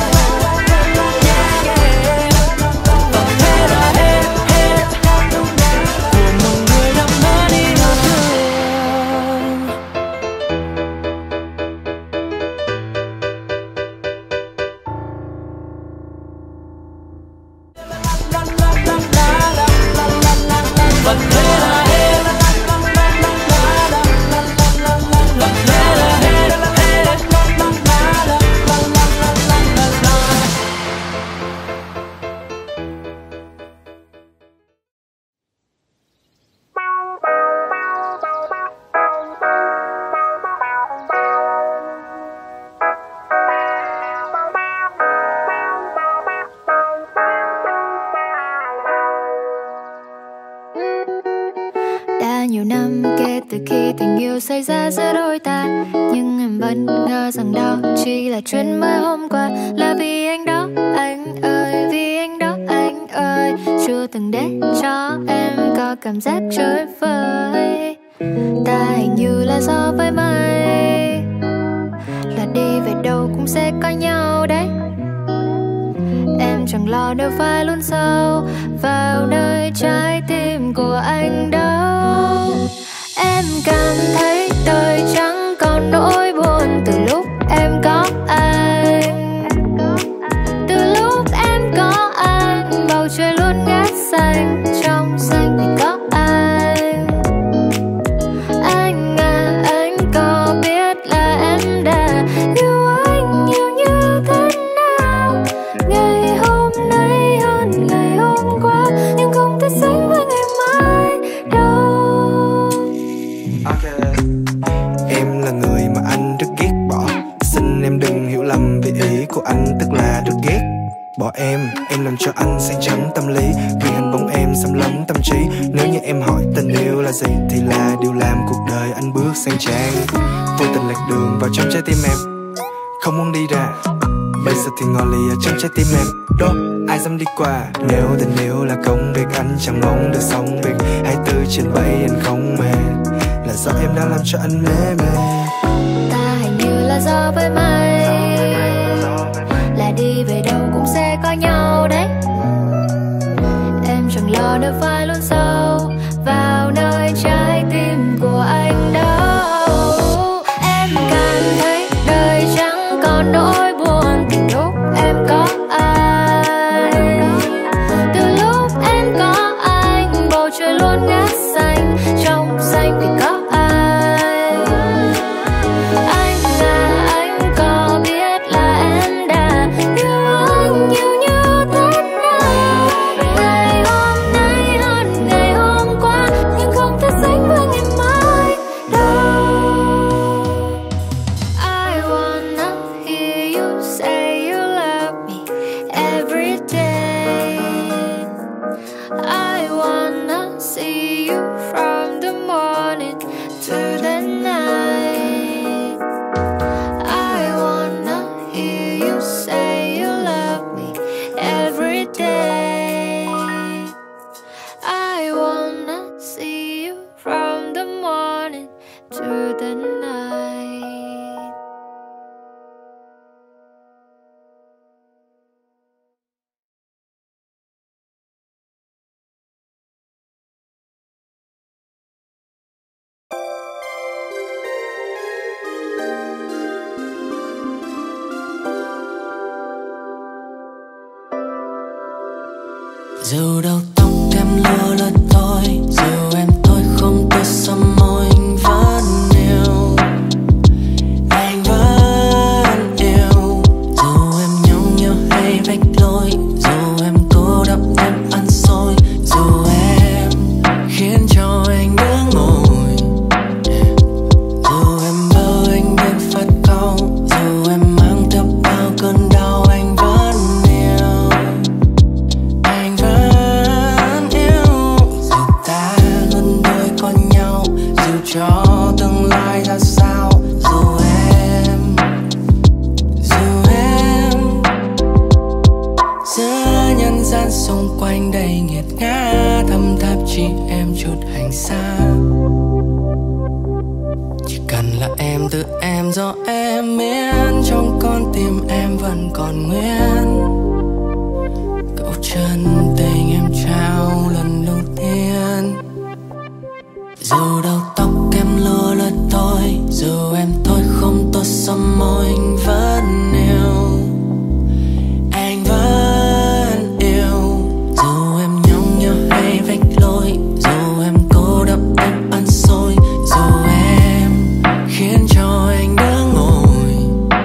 Và đây là hết, hết của một người đã mất đi yêu thương. Và đây là hết. Và đây là hết, hết. Đã nhiều năm kể từ khi tình yêu xảy ra giữa đôi ta, nhưng em vẫn ngờ rằng đó chỉ là chuyện mới hôm qua. Là vì anh đó, anh ơi, vì anh đó, anh ơi, chưa từng để cho em có cảm giác chơi vơi. Ta hình như là gió với mây, là đi về đâu cũng sẽ có nhau đấy. Em chẳng lo nếu phải luôn sâu vào nơi trái tim của anh đâu. Em cảm thấy đời chẳng còn nỗi buồn từ lúc em có anh. Từ lúc em có anh, bầu trời luôn ngát xanh, trong xanh vì có anh. Anh à, anh có biết là em đã yêu anh nhiều như thế nào? Ngày hôm nay hơn ngày hôm qua, nhưng không thể sánh với ngày mai đâu. Okay. Em là người mà anh rất ghét bỏ. Xin em đừng hiểu lầm vì ý của anh tức là rất ghét bỏ em. Em làm cho anh say trắng tâm lý, vì hình bóng em xâm lấn tâm trí. Nếu như em hỏi tình yêu là gì thì là điều làm cuộc đời anh bước sang trang. Vô tình lạc đường vào trong trái tim em, không muốn đi ra. Bây giờ thì ngồi lì ở trong trái tim em. Đó, ai dám đi qua. Nếu tình yêu là công việc, anh chẳng mong được xong việc. Hai mươi bốn trên bảy anh không mệt, là do em đã làm cho anh mê mê. Ta hình như là gió với mây, là đi về đâu cũng sẽ có nhau đấy. Em chẳng lo nếu phải luôn sâu vào nơi trái tim của anh đâu. Em cảm thấy đời chẳng còn nỗi buồn từ lúc em có anh. Từ lúc em có anh, bầu trời luôn ngát xanh, trong xanh vì có anh. Anh à, anh có biết là em đã yêu anh nhiều như thế nào? Ngày hôm nay hơn ngày hôm qua, nhưng không thể sánh với ngày mai đâu. I wanna hear you say you love me every day. I wanna see you from the morning through the night. Dù đầu tóc em lưa lướt thôi, dù em thôi không tôi sớm môi, anh vẫn yêu, anh vẫn yêu. Dù em nhau nhau hay vạch lối, dù em cô độc em ăn xôi, dù em khiến cho anh đứng ngồi, dù em bơ anh bên phát câu, dù em mang theo bao cơn đau, anh vẫn yêu, anh vẫn yêu. Dù ta luôn đôi con nhau, dù cho tương lai ra sao, dù em, dù em giữa nhân gian xung quanh đầy nghiệt ngã, thâm tháp chỉ em chút hành xa. Chỉ cần là em tự em do em miễn, trong con tim em vẫn còn nguyên câu chân tình em trao lần đầu tiên. Dù đầu tóc em lưa lướt thôi, dù em thôi không tốt sớm môi, anh vẫn yêu, anh vẫn yêu. Dù em nhau nhau hay vạch lối, dù em cô độc em ăn xôi, dù em khiến cho anh đứng ngồi,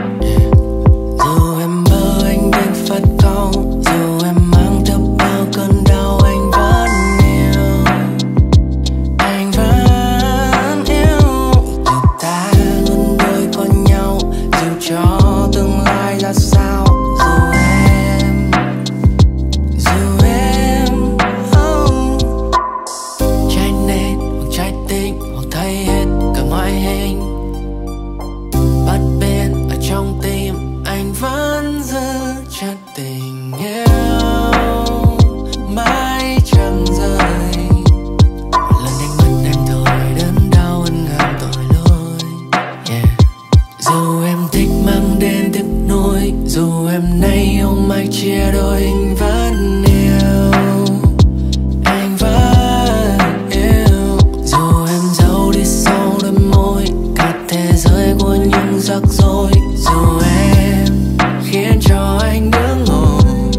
dù em bơ anh bên phát câu, dù em mang theo bao cơn đau, anh vẫn yêu, anh vẫn yêu. Dù ta luôn đôi con nhau, dù cho tương lai ra sao, dù em, dù em oh. Trái nét hoặc trái tim hoặc thấy hết cả ngoại hình, bất biến ở trong tim anh vẫn giữ chặt tình yêu mãi chẳng rời. Một lần anh mất em thôi đớn đau ân hận tội lỗi, yeah. Dù em thích mang đến tiếc nuối, dù em nay yêu mai chia đôi, anh vẫn yêu, anh vẫn yêu. Dù em giấu đi sau đôi môi cả thế giới của những rắc rối, dù em khiến cho anh đứng ngồi,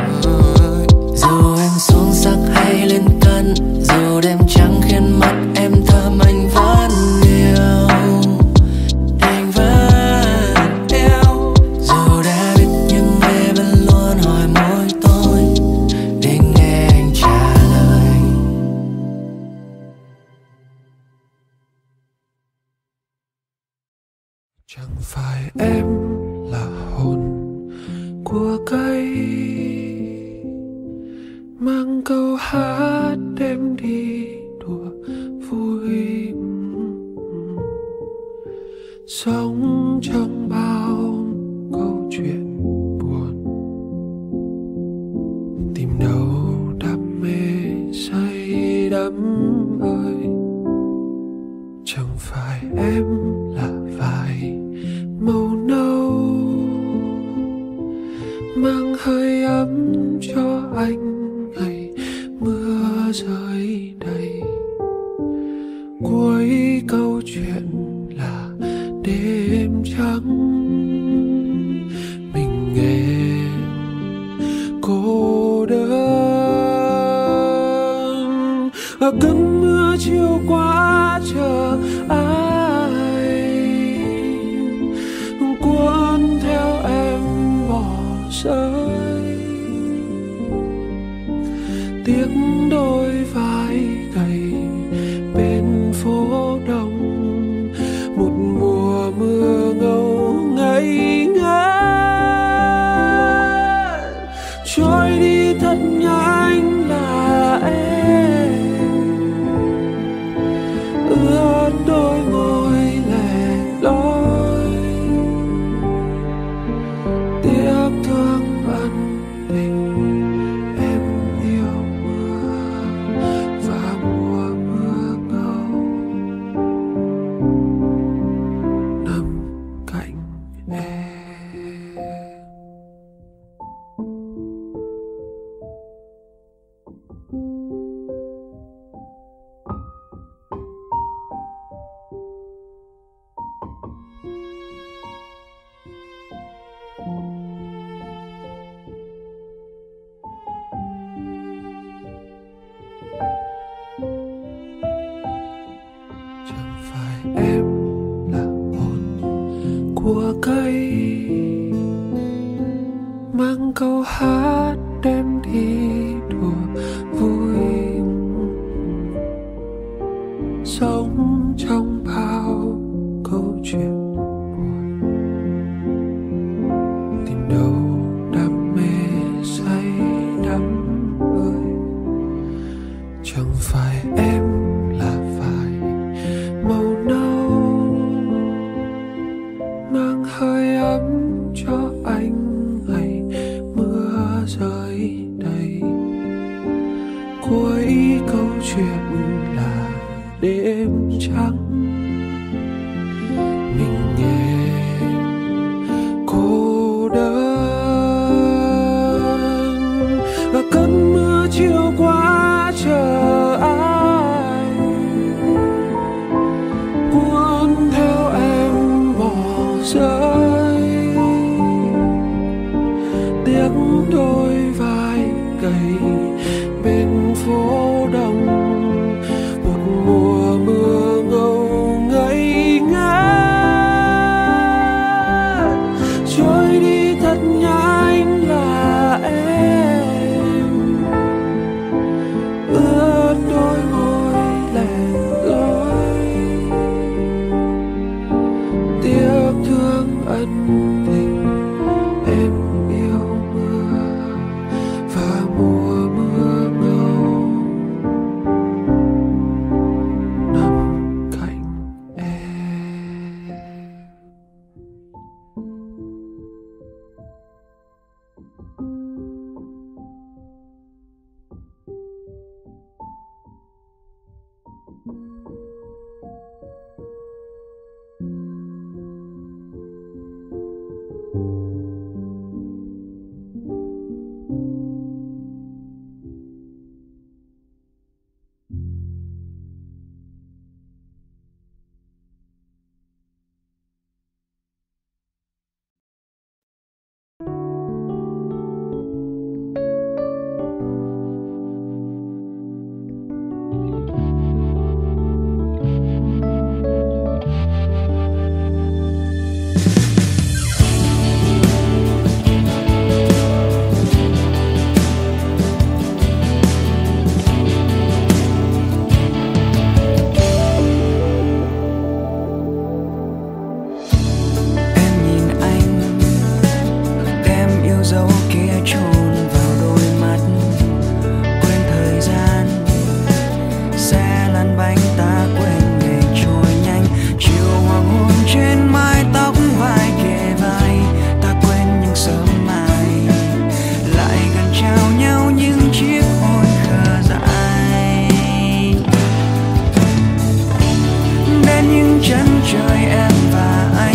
dù em xuống sắc hay lên cân, dù đêm trắng khiến mắt em thơm, anh vẫn yêu, anh vẫn yêu. Dù đã biết nhưng em vẫn luôn hỏi mỗi tôi để nghe anh trả lời. Chẳng phải em là hồn của cây, mang câu hát đem đi đùa vui, sống trong bao câu chuyện buồn, tìm đâu đam mê say đắm ơi. Chẳng phải em là vải màu nâu, mang hơi ấm cho anh ngày mưa rơi đầy. Cuối câu chuyện là đêm trắng, mình nghe cô đơn ở cơn mưa chiều qua chờ ai, cuốn theo em bỏ rơi. Tiếc đôi vai gầy bên phố đông, một mùa mưa ngâu ngây ngất, trôi đi thật nhanh là em, ướt đôi môi lẻ loi, tiếc thương ân tình em yêu mưa. cây, mang câu hát đem đi đùa vui, sống trong bao câu chuyện buồn, tìm đâu đam mê say đắm ơi. Chẳng phải em là phải màu nâu, mang hơi ấm cho anh ngày mưa rơi đầy. Cuối câu chuyện là đêm trắng, mình nghe cô đơn và cơn mưa chiều qua chờ ai cuốn theo em bỏ rơi. Tiếc đôi vai gầy bên phố đông, một mùa mưa ngâu ngây ngất trôi đi thật nhanh là em, ướt đôi môi lẻ loi. Tiếc thương ân tình em yêu mưa và mùa mưa ngâu nằm cạnh em. Dấu kia chôn vào đôi mắt, quên thời gian xe lăn bánh ta quên ngày trôi nhanh. Chiều hoàng hôn trên mái tóc vai kề vai, ta quên những sớm mai lại gần trao nhau những chiếc hôn khờ dại. Đến những chân trời em và anh,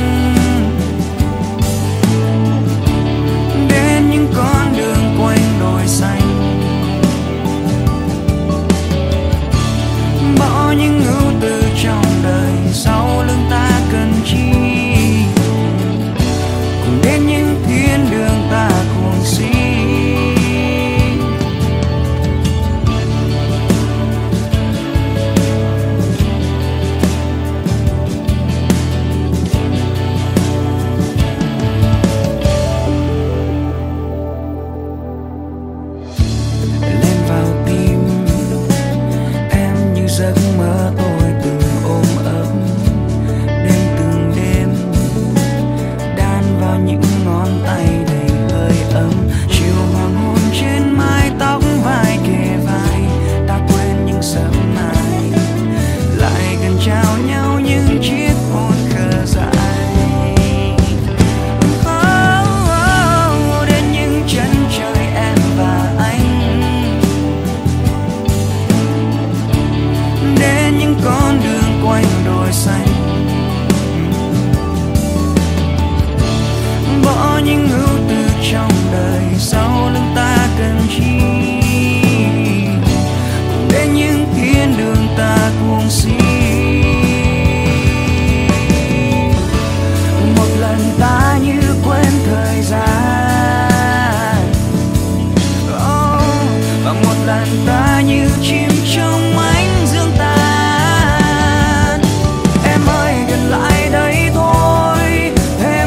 con đường quanh đồi xanh, bỏ những ưu tư trong đời sau lưng ta cần chi, cùng đến những thiên đường ta cuồng si. Giấc mơ tôi từng ôm ấp đêm từng đêm, đan vào những ngón tay đầy hơi ấm. Chiều hoàng hôn trên mái tóc vai kề vai, ta quên những sớm mai lại gần trao nhau những chiếc hôn khờ dại. Oh, oh, đến những chân trời em và anh, đến những con đường quanh đồi xanh, bỏ những ưu tư trong đời sau lưng ta cần chi, đến những thiên đường ta cuồng si. Một lần ta như quên thời gian, oh, và một lần ta như chim trong ánh dương tan. Em ơi gần lại đây thôi, thế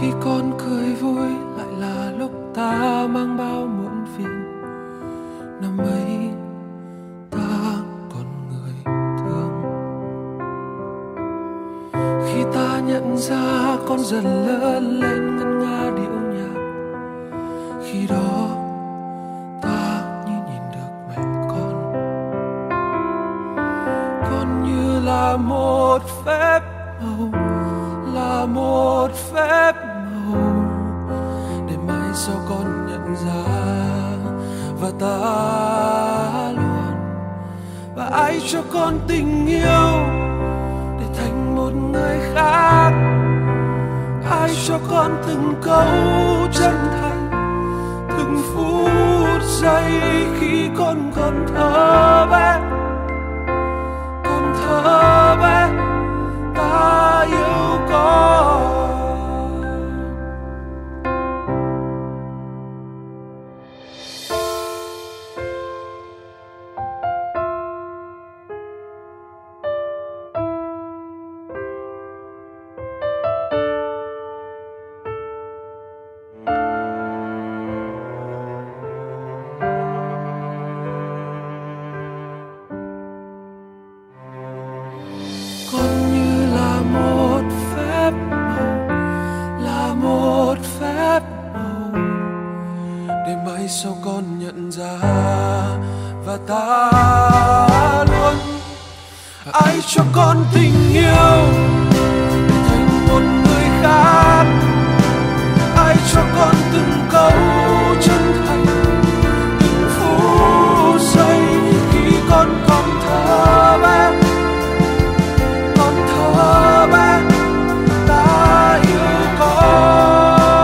Khi con cười vui lại là lúc ta mang bao muộn phiền. Năm ấy ta còn người thương. Khi ta nhận ra con dần lớn lên ngân nga điệu nhạc, khi đó ta như nhìn được mẹ con. Con như là một phép màu, là một phép màu để mai sau con nhận ra. Và ta luôn, và ai cho con tình yêu để thành một người khác? Ai cho con từng câu chân thành, từng phút giây khi con còn thơ bé, còn thơ bé ta yêu con. Sao con nhận ra và ta luôn. Ai cho con tình yêu để thành một người khác? Ai cho con từng câu chân thành, từng phút giây khi con còn thơ bé, còn thơ bé ta yêu con.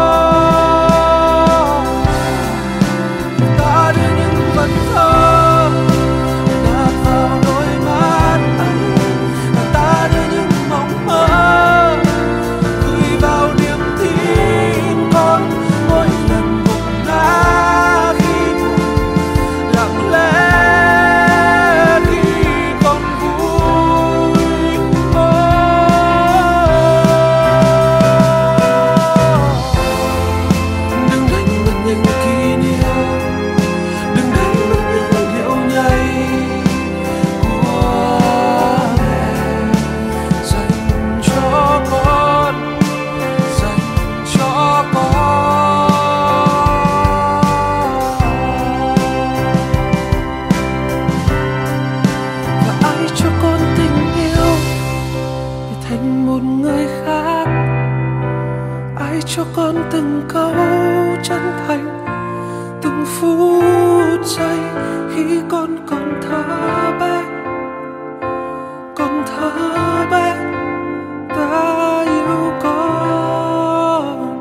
Cho con từng câu chân thành, từng phút giây khi con còn thơ bé, còn thơ bé ta yêu con.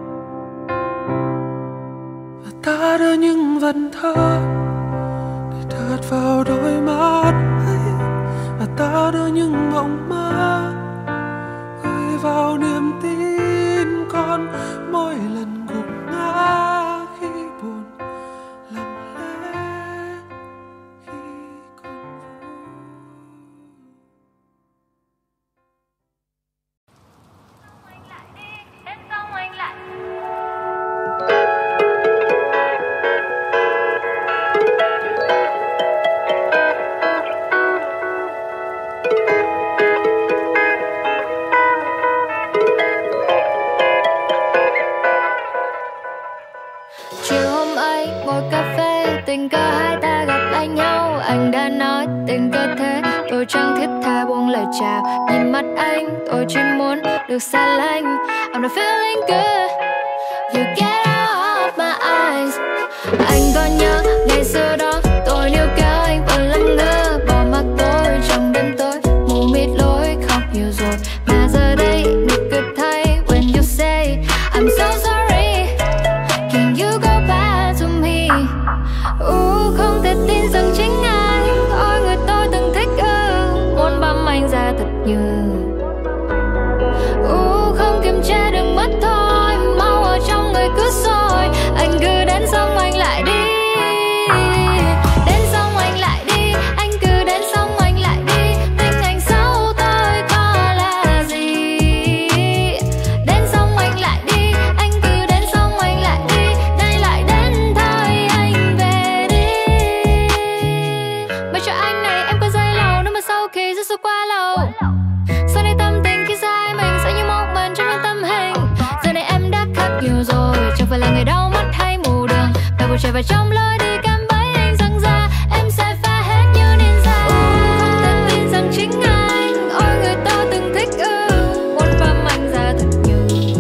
Và ta đưa những vần thơ để đặt vào đôi mắt ấy, và ta đưa những mộng mơ gửi vào niềm tin con. Mỗi lần gục ngã khi buồn, lặng lẽ khi còn vui. Anh lại đi, em không anh lại. Tình cờ hai ta gặp lại nhau, anh đã nói tình cờ thế. Tôi chẳng thiết tha buông lời chào, nhìn mắt anh tôi chỉ muốn được xa lánh. I'm not feeling good, you get out of my eyes. Anh còn nhớ ngày xưa đó tôi níu kéo anh vào lăng ngơ, bỏ mặc tôi trong đêm tối mù mịt lối khóc nhiều rồi. Mà giờ đây nụ cười thay when you say I'm so sorry, can you go back to me? Uh, không thể tin rằng chính anh ôi người tôi từng thích ư, muốn băm anh ra thật nhiều. Uh, không kiềm chế được mất thôi, máu ở trong người cứ sôi, anh cứ đến sống trở về trong lối đi cạm bẫy anh răng ra, em sẽ phá hết như ninja. Không thể tin rằng chính anh, ôi người ta từng thích ư, muốn bám anh ra thật nhiều.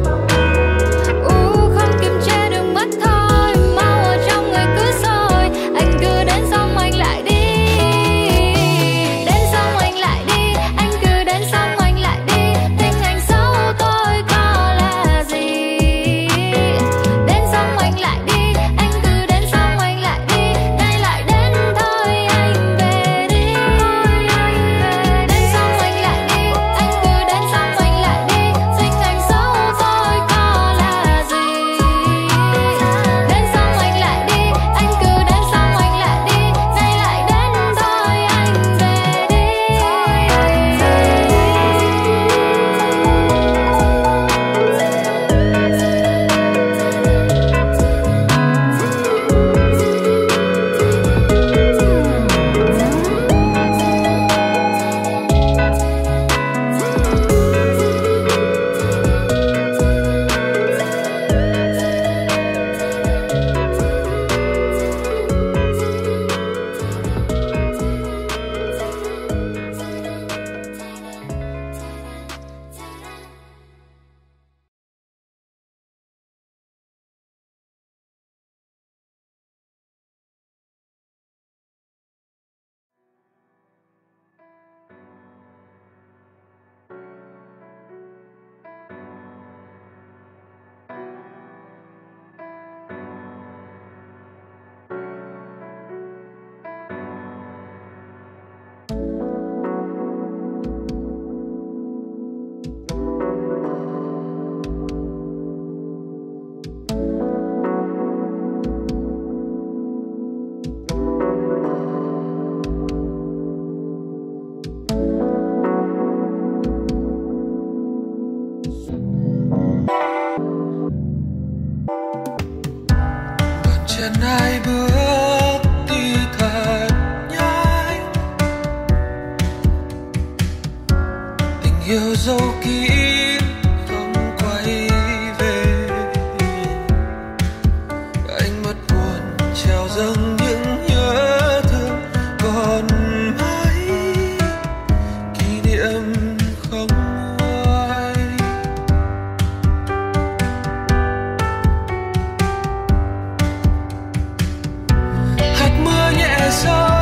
Không kiềm chế được mất thôi, mau ở trong người cứ sôi. Anh cứ đến xong anh lại đi, đến xong anh lại đi. Anh cứ đến xong anh lại đi, tình anh xấu tôi có là gì. Đến xong anh lại đi, anh cứ đến xong anh lại đi. Nay lại đến thôi anh về đi. Đến xong anh lại đi, anh cứ đến xong anh lại đi. Tình anh xấu tôi có là gì. Đến xong anh lại đi, anh cứ đến xong anh lại đi. Nay lại đến thôi anh về đi. Bàn chân hai bước đi thật nhanh, tình yêu dấu kín không quay về. Anh mất buồn trào dâng những nhớ thương còn mãi, kỷ niệm không nguôi. Hạt mưa nhẹ rơi